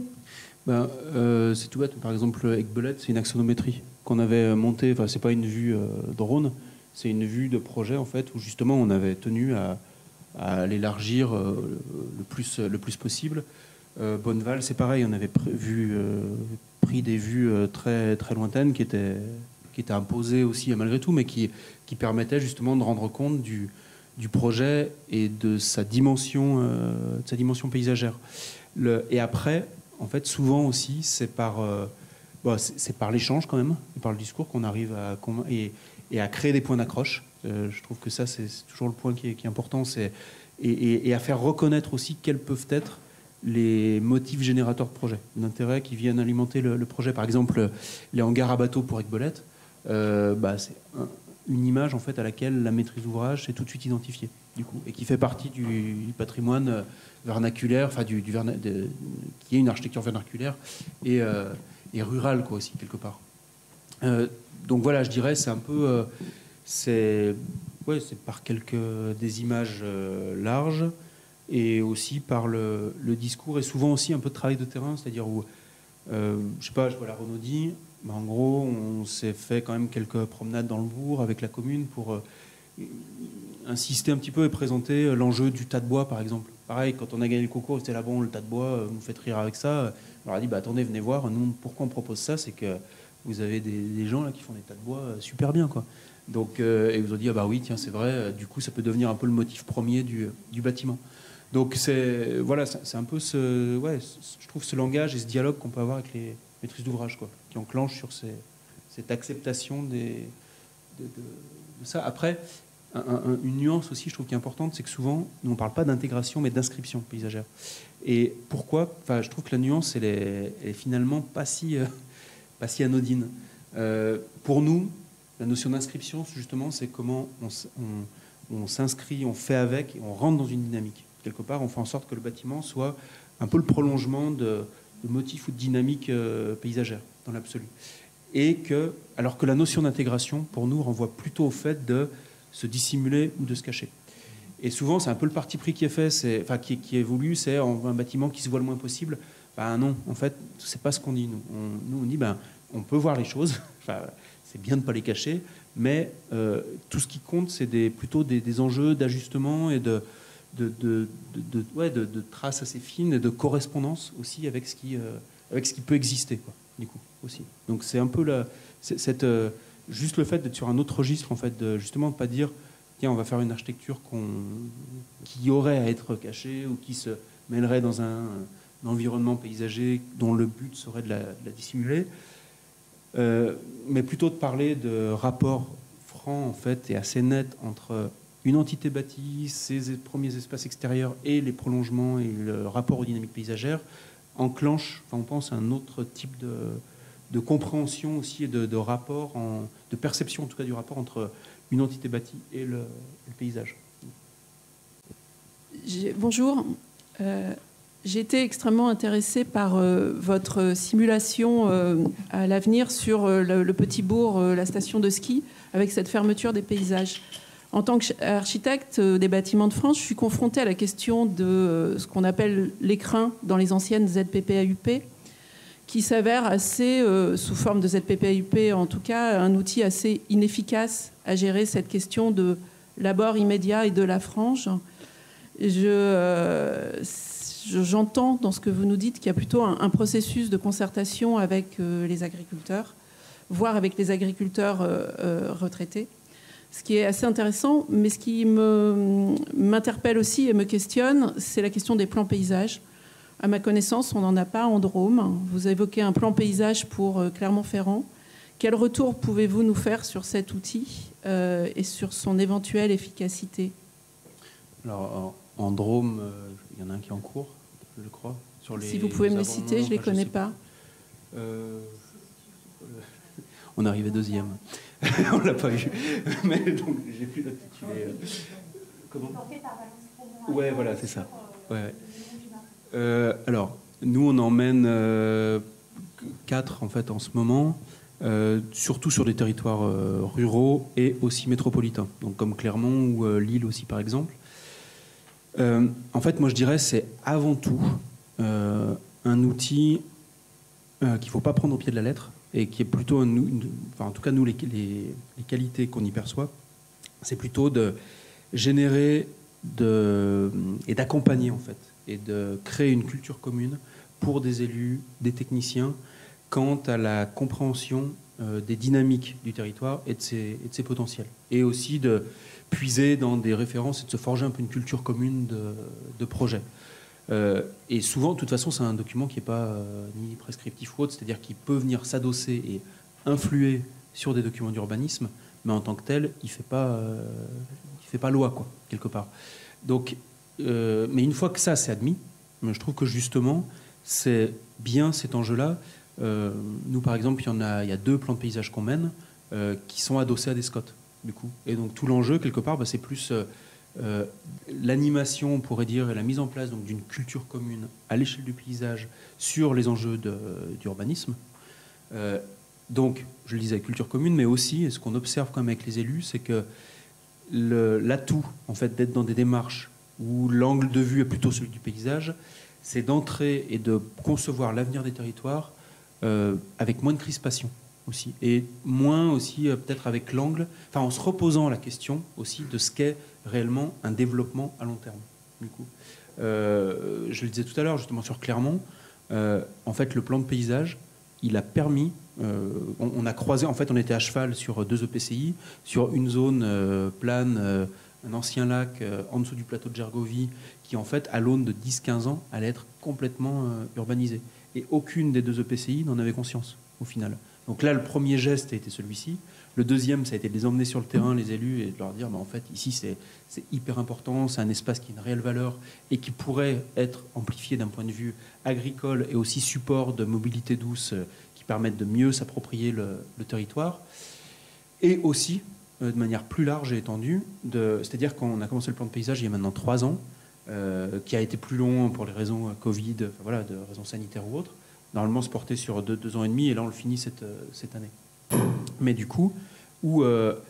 C'est tout bête. Par exemple, avec Belette, c'est une axonométrie qu'on avait montée. Enfin, c'est pas une vue drone, c'est une vue de projet en fait, où justement on avait tenu à l'élargir le plus possible. Bonneval, c'est pareil. On avait pris des vues très très lointaines qui étaient imposées aussi malgré tout, mais qui permettaient justement de rendre compte du projet et de sa dimension paysagère. Et après, en fait, souvent aussi, c'est par l'échange quand même, et par le discours qu'on arrive à créer des points d'accroche. Je trouve que ça, c'est toujours le point qui est important, et à faire reconnaître aussi quels peuvent être les motifs générateurs de projet, d'intérêt qui viennent alimenter le projet. Par exemple, les hangars à bateaux pour Aiguebelette, c'est une image en fait à laquelle la maîtrise d'ouvrage s'est tout de suite identifiée, du coup, et qui fait partie du patrimoine vernaculaire, enfin qui est une architecture vernaculaire et rurale, quoi, aussi quelque part. Donc voilà, je dirais c'est un peu c'est par des images larges et aussi par le discours et souvent aussi un peu de travail de terrain, c'est-à-dire où je sais pas, je vois la Renaudie. En gros, on s'est fait quand même quelques promenades dans le bourg avec la commune pour insister un petit peu et présenter l'enjeu du tas de bois, par exemple. Pareil, quand on a gagné le concours, c'était là, bon, le tas de bois, vous faites rire avec ça. On leur a dit, attendez, venez voir, nous, pourquoi on propose ça, c'est que vous avez des gens là qui font des tas de bois super bien, quoi. Donc, et ils vous ont dit, oui, tiens, c'est vrai, du coup, ça peut devenir un peu le motif premier du bâtiment. Donc, c'est un peu je trouve ce langage et ce dialogue qu'on peut avoir avec les maîtrises d'ouvrage, quoi, qui enclenche sur cette acceptation de ça. Après, une nuance aussi, je trouve, qui est importante, c'est que souvent, nous, on ne parle pas d'intégration, mais d'inscription paysagère. Et pourquoi ? Enfin, je trouve que la nuance, elle est finalement pas si anodine. Pour nous, la notion d'inscription, justement, c'est comment on s'inscrit, on fait avec, et on rentre dans une dynamique. Quelque part, on fait en sorte que le bâtiment soit un peu le prolongement de motifs ou de dynamique paysagère, dans l'absolu. Alors que la notion d'intégration, pour nous, renvoie plutôt au fait de se dissimuler ou de se cacher. Et souvent, c'est un peu le parti pris qui est fait, qui est voulu, c'est un bâtiment qui se voit le moins possible. Non, en fait, c'est pas ce qu'on dit. Nous, on dit, on peut voir les choses, c'est bien de ne pas les cacher, mais tout ce qui compte, c'est plutôt des enjeux d'ajustement et de traces assez fines et de correspondance aussi avec ce qui peut exister, quoi, du coup, aussi. Donc c'est un peu juste le fait d'être sur un autre registre, en fait, justement de pas dire tiens, on va faire une architecture qui aurait à être cachée ou qui se mêlerait dans un environnement paysager dont le but serait de la dissimuler, mais plutôt de parler de rapports francs, en fait, et assez nets entre une entité bâtie, ses premiers espaces extérieurs et les prolongements et le rapport aux dynamiques paysagères, enclenche, on pense à un autre type de compréhension aussi et de rapport, de perception en tout cas du rapport entre une entité bâtie et le paysage. Bonjour. J'ai été extrêmement intéressée par votre simulation à l'avenir sur le petit bourg, la station de ski, avec cette fermeture des paysages. En tant qu'architecte des bâtiments de France, je suis confrontée à la question de ce qu'on appelle l'écrin dans les anciennes ZPPAUP, qui s'avère assez, sous forme de ZPPAUP en tout cas, un outil assez inefficace à gérer cette question de l'abord immédiat et de la frange. J'entends dans ce que vous nous dites qu'il y a plutôt un processus de concertation avec les agriculteurs, voire avec les agriculteurs retraités, ce qui est assez intéressant. Mais ce qui m'interpelle aussi et me questionne, c'est la question des plans paysages. À ma connaissance, on n'en a pas en Drôme. Vous évoquez un plan paysage pour Clermont-Ferrand. Quel retour pouvez-vous nous faire sur cet outil et sur son éventuelle efficacité ? Alors, en Drôme, il y en a un qui est en cours, je crois. Si vous pouvez me les citer, je ne les connais pas. On arrivait deuxième. On ne l'a pas eu. Mais donc, j'ai plus l'intitulé. Comment ? Ouais, voilà, c'est ça. Ouais. Alors, nous, on emmène 4 en fait en ce moment, surtout sur des territoires ruraux et aussi métropolitains, donc comme Clermont ou Lille aussi par exemple. En fait, moi je dirais c'est avant tout un outil qu'il ne faut pas prendre au pied de la lettre et qui est plutôt, en tout cas nous les qualités qu'on y perçoit, c'est plutôt de générer et d'accompagner en fait, et de créer une culture commune pour des élus, des techniciens, quant à la compréhension des dynamiques du territoire et de ses potentiels. Et aussi de puiser dans des références et de se forger un peu une culture commune de projet. Et souvent, de toute façon, c'est un document qui n'est pas ni prescriptif ou autre, c'est-à-dire qu'il peut venir s'adosser et influer sur des documents d'urbanisme, mais en tant que tel, il fait pas loi, quoi, quelque part. Donc, mais une fois que ça c'est admis, je trouve que justement c'est bien cet enjeu-là. Nous par exemple, il y a 2 plans de paysage qu'on mène qui sont adossés à des SCOT du coup. Et donc tout l'enjeu quelque part, c'est plus l'animation, on pourrait dire, et la mise en place donc d'une culture commune à l'échelle du paysage sur les enjeux d'urbanisme. Donc je le disais, culture commune, mais aussi, et ce qu'on observe quand même avec les élus, c'est que l'atout en fait d'être dans des démarches où l'angle de vue est plutôt celui du paysage, c'est d'entrer et de concevoir l'avenir des territoires avec moins de crispation aussi, et moins aussi peut-être avec l'angle, enfin en se reposant la question aussi de ce qu'est réellement un développement à long terme. Du coup, je le disais tout à l'heure justement sur Clermont, en fait le plan de paysage, il a permis, on a croisé, en fait on était à cheval sur 2 EPCI, sur une zone plane, un ancien lac en dessous du plateau de Gergovie, qui en fait à l'aune de 10-15 ans allait être complètement urbanisé. Et aucune des 2 EPCI n'en avait conscience au final. Donc là le premier geste a été celui-ci. Le deuxième, ça a été de les emmener sur le terrain, les élus, et de leur dire en fait ici c'est hyper important, c'est un espace qui a une réelle valeur et qui pourrait être amplifié d'un point de vue agricole et aussi support de mobilité douce qui permettent de mieux s'approprier le territoire. Et aussi de manière plus large et étendue, c'est-à-dire qu'on a commencé le plan de paysage il y a maintenant 3 ans, qui a été plus long pour les raisons Covid, de raisons sanitaires ou autres. Normalement, se portait sur 2 ans et demi, et là on le finit cette année. Mais du coup, quand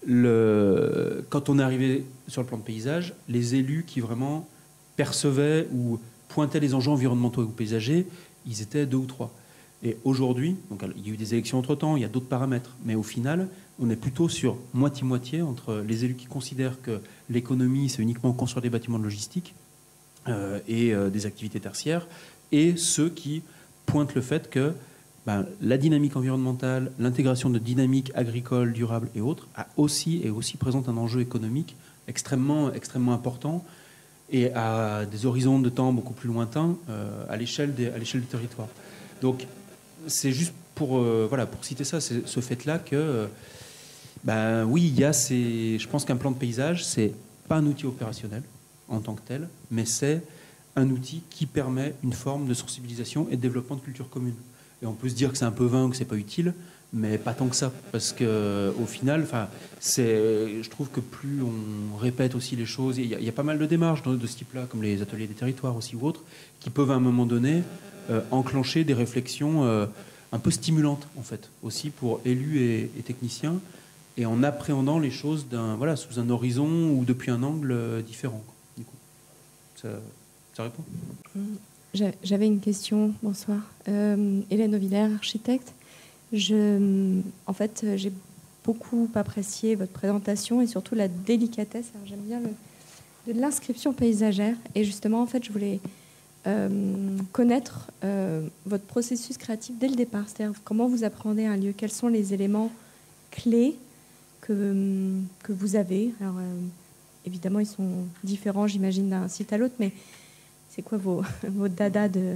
on est arrivé sur le plan de paysage, les élus qui vraiment percevaient ou pointaient les enjeux environnementaux ou paysagers, ils étaient 2 ou 3. Et aujourd'hui, donc il y a eu des élections entre-temps, il y a d'autres paramètres, mais au final, on est plutôt sur moitié-moitié entre les élus qui considèrent que l'économie, c'est uniquement construire des bâtiments de logistique et des activités tertiaires, et ceux qui pointent le fait que la dynamique environnementale, l'intégration de dynamiques agricoles, durables et autres est aussi présente un enjeu économique extrêmement important et à des horizons de temps beaucoup plus lointains à l'échelle du territoire. Donc c'est juste pour citer ça, c'est ce fait-là que oui, je pense qu'un plan de paysage, c'est pas un outil opérationnel en tant que tel, mais c'est un outil qui permet une forme de sensibilisation et de développement de culture commune. Et on peut se dire que c'est un peu vain ou que c'est pas utile, mais pas tant que ça, parce que au final, je trouve que plus on répète aussi les choses, il y a pas mal de démarches de ce type-là, comme les ateliers des territoires aussi ou autres, qui peuvent à un moment donné enclencher des réflexions un peu stimulantes en fait, aussi pour élus et techniciens, et en appréhendant les choses sous un horizon ou depuis un angle différent. Du coup, ça répond. J'avais une question, bonsoir. Hélène Ovillers, architecte. En fait, j'ai beaucoup apprécié votre présentation et surtout la délicatesse. Alors, j'aime bien de l'inscription paysagère. Et justement, en fait, je voulais connaître votre processus créatif dès le départ. C'est-à-dire comment vous appréhendez un lieu, quels sont les éléments clés que vous avez. Alors, évidemment, ils sont différents, j'imagine, d'un site à l'autre, mais c'est quoi vos dadas de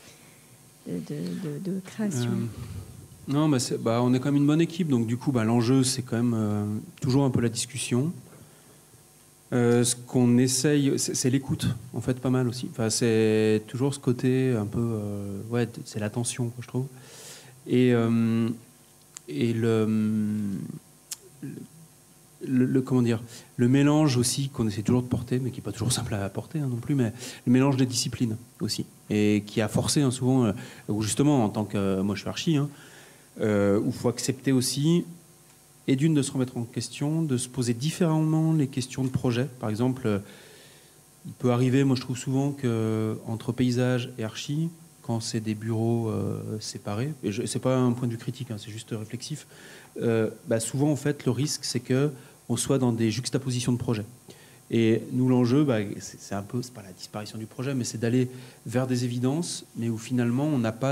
création? Non, on est quand même une bonne équipe, donc du coup, l'enjeu, c'est quand même toujours un peu la discussion. Ce qu'on essaye, c'est l'écoute, en fait, pas mal aussi. Enfin, c'est toujours ce côté un peu, c'est l'attention, je trouve. Et comment dire, le mélange aussi qu'on essaie toujours de porter, mais qui n'est pas toujours simple à porter non plus, mais le mélange des disciplines aussi, et qui a forcé souvent, où justement en tant que, moi je suis archi, où il faut accepter aussi, et de se remettre en question, de se poser différemment les questions de projet. Par exemple, il peut arriver, moi je trouve souvent qu'entre paysage et archi, quand c'est des bureaux séparés, et c'est pas un point de vue critique, c'est juste réflexif, souvent en fait le risque c'est que on soit dans des juxtapositions de projets. Et nous, l'enjeu, c'est pas la disparition du projet, mais c'est d'aller vers des évidences, mais où finalement on n'a pas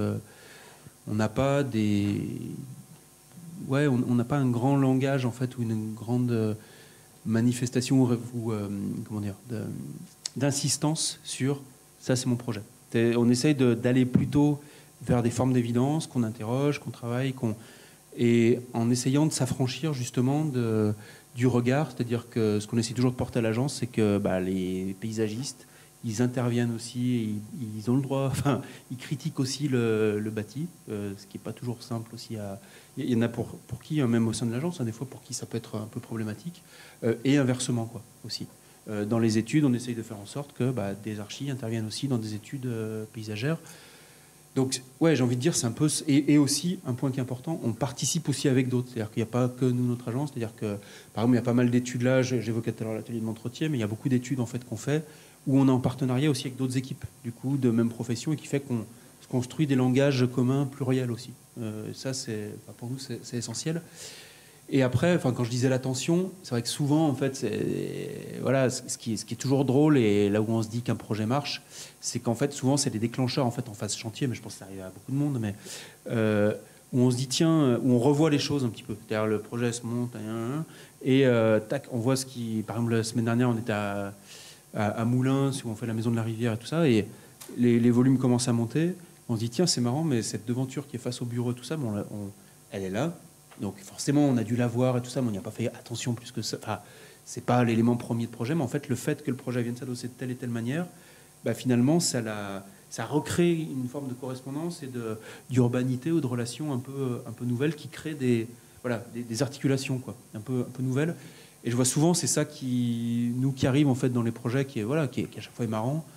un grand langage en fait, ou une grande manifestation ou d'insistance sur ça, c'est mon projet. On essaye d'aller plutôt vers des formes d'évidence qu'on interroge, qu'on travaille, et en essayant de s'affranchir justement du regard, c'est-à-dire que ce qu'on essaie toujours de porter à l'agence, c'est que les paysagistes, ils interviennent aussi, ils ont le droit, ils critiquent aussi le bâti, ce qui n'est pas toujours simple aussi. Il y en a pour qui, même au sein de l'agence, des fois pour qui ça peut être un peu problématique, et inversement aussi. Dans les études, on essaye de faire en sorte que des archis interviennent aussi dans des études paysagères. Donc, j'ai envie de dire, c'est un peu... Et aussi, un point qui est important, on participe aussi avec d'autres. C'est-à-dire qu'il n'y a pas que nous, notre agence. C'est-à-dire que, par exemple, il y a pas mal d'études là, j'évoquais tout à l'heure l'atelier de Montretier, mais il y a beaucoup d'études en fait, qu'on fait, où on est en partenariat aussi avec d'autres équipes, du coup, de même profession, et qui fait qu'on se construit des langages communs pluriels aussi. Ça, pour nous, c'est essentiel. Et après, quand je disais l'attention, c'est vrai que souvent, en fait, ce qui est toujours drôle, et là où on se dit qu'un projet marche, c'est qu'en fait, souvent, c'est des déclencheurs en phase chantier, mais je pense que ça arrive à beaucoup de monde, mais où on se dit, tiens, où on revoit les choses un petit peu. C'est-à-dire, le projet se monte, et tac, on voit ce qui... Par exemple, la semaine dernière, on était à Moulins, où on fait la Maison de la Rivière et tout ça, et les volumes commencent à monter. On se dit, tiens, c'est marrant, mais cette devanture qui est face au bureau et tout ça, elle est là. Donc forcément, on a dû la voir et tout ça, mais on n'y a pas fait attention plus que ça. Enfin, c'est pas l'élément premier de projet, mais en fait, le fait que le projet vienne s'adosser de telle et telle manière, finalement, ça recrée une forme de correspondance et d'urbanité ou de relations un peu nouvelles qui créent des articulations un peu nouvelles. Et je vois souvent, c'est ça qui arrive en fait dans les projets, qui à chaque fois est marrant.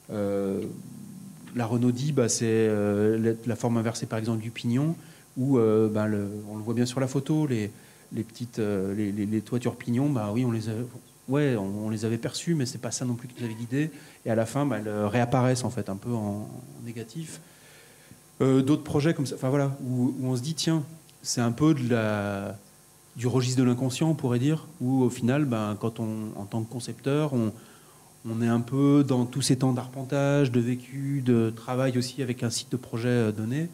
La Renaudie, c'est la forme inversée par exemple du pignon, où on le voit bien sur la photo, les toitures pignons, oui, on les avait perçus, mais c'est pas ça non plus qui nous avait guidés. Et à la fin, elles réapparaissent en fait un peu en négatif. D'autres projets comme ça, où on se dit tiens, c'est un peu du registre de l'inconscient, on pourrait dire, où au final, quand en tant que concepteur, on est un peu dans tous ces temps d'arpentage, de vécu, de travail aussi avec un site de projet donné.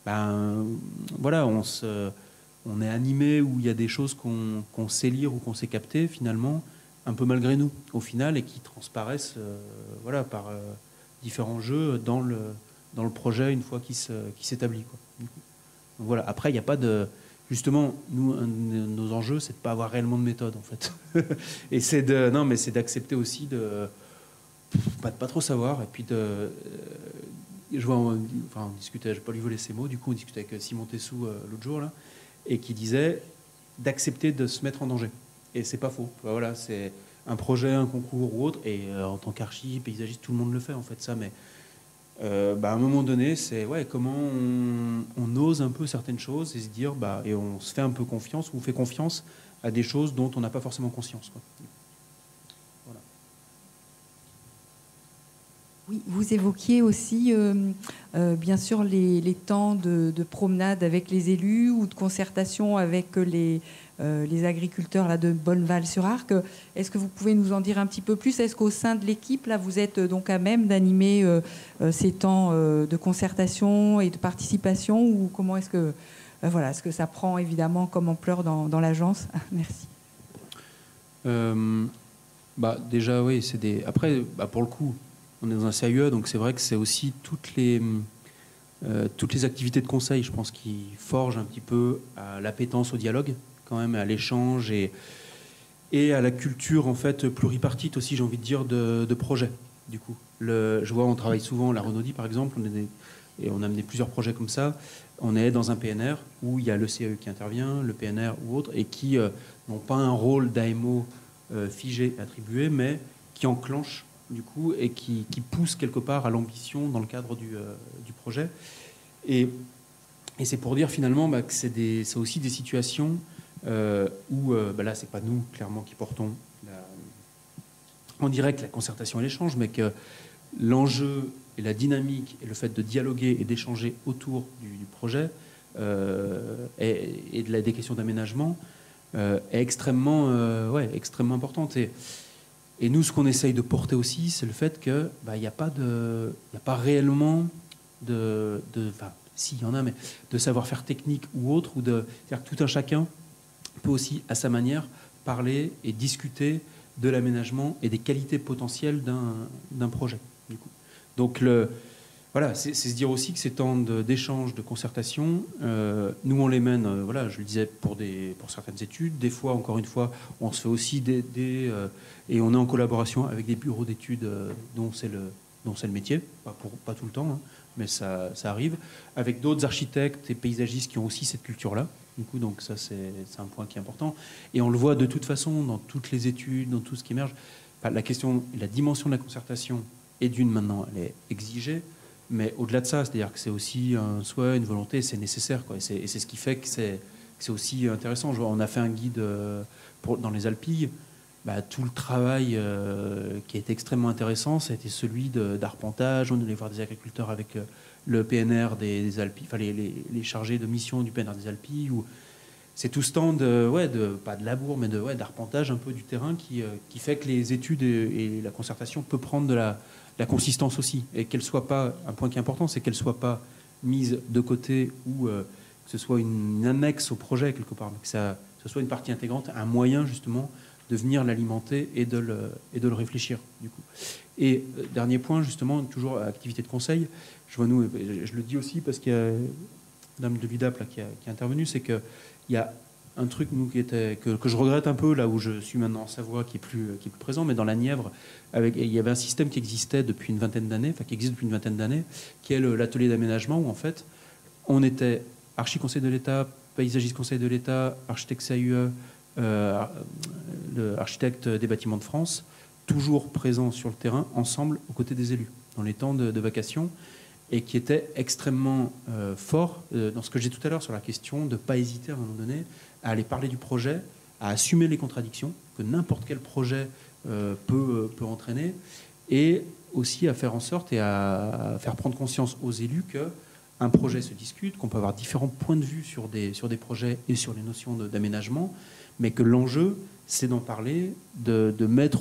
On est animé, où il y a des choses qu'on sait lire ou qu'on sait capter finalement, un peu malgré nous au final, et qui transparaissent par différents jeux dans le projet une fois qu'il s'établit. Donc voilà. Après, il n'y a pas de... Justement, nous, nos enjeux, c'est de ne pas avoir réellement de méthode en fait. Et c'est d'accepter aussi pas trop savoir. Et puis, je vois, on discutait, je ne vais pas lui voler ses mots, du coup, on discutait avec Simon Tessou l'autre jour, là, et qui disait d'accepter de se mettre en danger. Et c'est pas faux. Voilà, c'est un projet, un concours ou autre, et en tant qu'archi, paysagiste, tout le monde le fait, en fait, ça, mais à un moment donné, c'est comment on ose un peu certaines choses et se dire, et on se fait un peu confiance, ou on fait confiance à des choses dont on n'a pas forcément conscience, quoi. Voilà. Oui, vous évoquiez aussi, bien sûr, les temps de promenade avec les élus ou de concertation avec les agriculteurs là, de Bonneval-sur-Arc. Est-ce que vous pouvez nous en dire un petit peu plus? Est-ce qu'au sein de l'équipe, là, vous êtes donc à même d'animer ces temps de concertation et de participation, ou comment est-ce que, voilà, est-ce que ça prend évidemment comme ampleur dans l'agence? Merci. Déjà, oui, c'est des... Après, pour le coup, on est dans un CAUE, donc c'est vrai que c'est aussi toutes les activités de conseil, je pense, qui forgent un petit peu à l'appétence au dialogue, quand même, à l'échange et à la culture, en fait, pluripartite aussi, j'ai envie de dire, de projet, du coup. Je vois, on travaille souvent, la Renaudie, par exemple, et on a mené plusieurs projets comme ça. On est dans un PNR où il y a le CAE qui intervient, le PNR ou autre, et qui n'ont pas un rôle d'AMO figé, attribué, mais qui enclenchent, du coup, et qui pousse quelque part à l'ambition dans le cadre du projet. Et c'est pour dire finalement que c'est aussi des situations où, là, c'est pas nous, clairement, qui portons en direct la concertation et l'échange, mais que l'enjeu et la dynamique et le fait de dialoguer et d'échanger autour du projet et des questions d'aménagement est extrêmement importante. Et nous, ce qu'on essaye de porter aussi, c'est le fait qu'il n'y a pas réellement si, il y en a, mais de savoir-faire technique ou autre, c'est-à-dire que tout un chacun peut aussi, à sa manière, parler et discuter de l'aménagement et des qualités potentielles d'un projet, du coup. Donc, voilà, c'est se dire aussi que ces temps d'échange, de concertation, nous, on les mène, je le disais, pour certaines études. Des fois, encore une fois, on se fait aussi et on est en collaboration avec des bureaux d'études dont c'est le métier, pas tout le temps, hein, mais ça arrive, avec d'autres architectes et paysagistes qui ont aussi cette culture-là. Du coup, donc ça, c'est un point qui est important. Et on le voit de toute façon dans toutes les études, dans tout ce qui émerge. La question, la dimension de la concertation est maintenant, elle est exigée. Mais au-delà de ça, c'est-à-dire que c'est aussi un souhait, une volonté, c'est nécessaire, quoi. Et c'est ce qui fait que c'est aussi intéressant. On a fait un guide dans les Alpilles. Tout le travail qui a été extrêmement intéressant, ça a été celui d'arpentage. On allait voir des agriculteurs avec le PNR des Alpilles, enfin les chargés de mission du PNR des Alpilles. C'est tout ce temps pas de labour, mais d'arpentage un peu du terrain qui fait que les études et la concertation peut prendre de la consistance aussi, et qu'elle soit pas, un point qui est important, c'est qu'elle soit pas mise de côté ou que ce soit une annexe au projet quelque part, mais que ce soit une partie intégrante, un moyen justement de venir l'alimenter et de le réfléchir, du coup. Et dernier point, justement, toujours activité de conseil, je le dis aussi parce qu'il y a Madame de l'UDAP là, qui est intervenue, c'est qu'il y a un truc que je regrette un peu, là où je suis maintenant en Savoie, qui est plus présent, mais dans la Nièvre, il y avait un système qui existait depuis une vingtaine d'années, qui existe depuis une vingtaine d'années, qui est l'atelier d'aménagement, où en fait, on était archi-conseil de l'État, paysagiste conseil de l'État, architecte CAUE, l'architecte des bâtiments de France, toujours présents sur le terrain, ensemble, aux côtés des élus, dans les temps de vacation, et qui était extrêmement fort dans ce que j'ai dit tout à l'heure sur la question de ne pas hésiter à un moment donné à aller parler du projet, à assumer les contradictions que n'importe quel projet peut entraîner, et aussi à faire en sorte et à faire prendre conscience aux élus qu'un projet se discute, qu'on peut avoir différents points de vue sur des projets et sur les notions d'aménagement, mais que l'enjeu, c'est d'en parler, de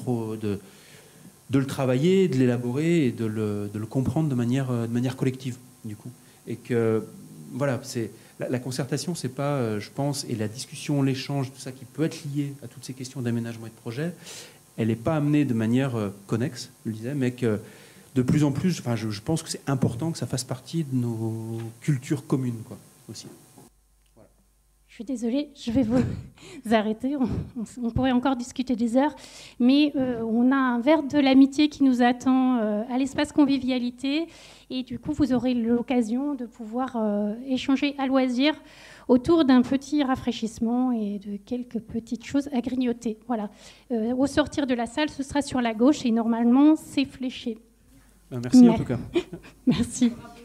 le travailler, de l'élaborer et de le comprendre de manière collective, du coup. Et que, voilà, la concertation, c'est pas, je pense, et la discussion, l'échange, tout ça qui peut être lié à toutes ces questions d'aménagement et de projet, elle n'est pas amenée de manière connexe, je le disais, mais que de plus en plus, je pense que c'est important que ça fasse partie de nos cultures communes, quoi, aussi. Voilà. suis désolée, je vais vous arrêter. On pourrait encore discuter des heures. Mais on a un verre de l'amitié qui nous attend à l'espace convivialité. Et du coup, vous aurez l'occasion de pouvoir échanger à loisir autour d'un petit rafraîchissement et de quelques petites choses à grignoter. Voilà. Au sortir de la salle, ce sera sur la gauche et normalement, c'est fléché. Merci en tout cas. Merci.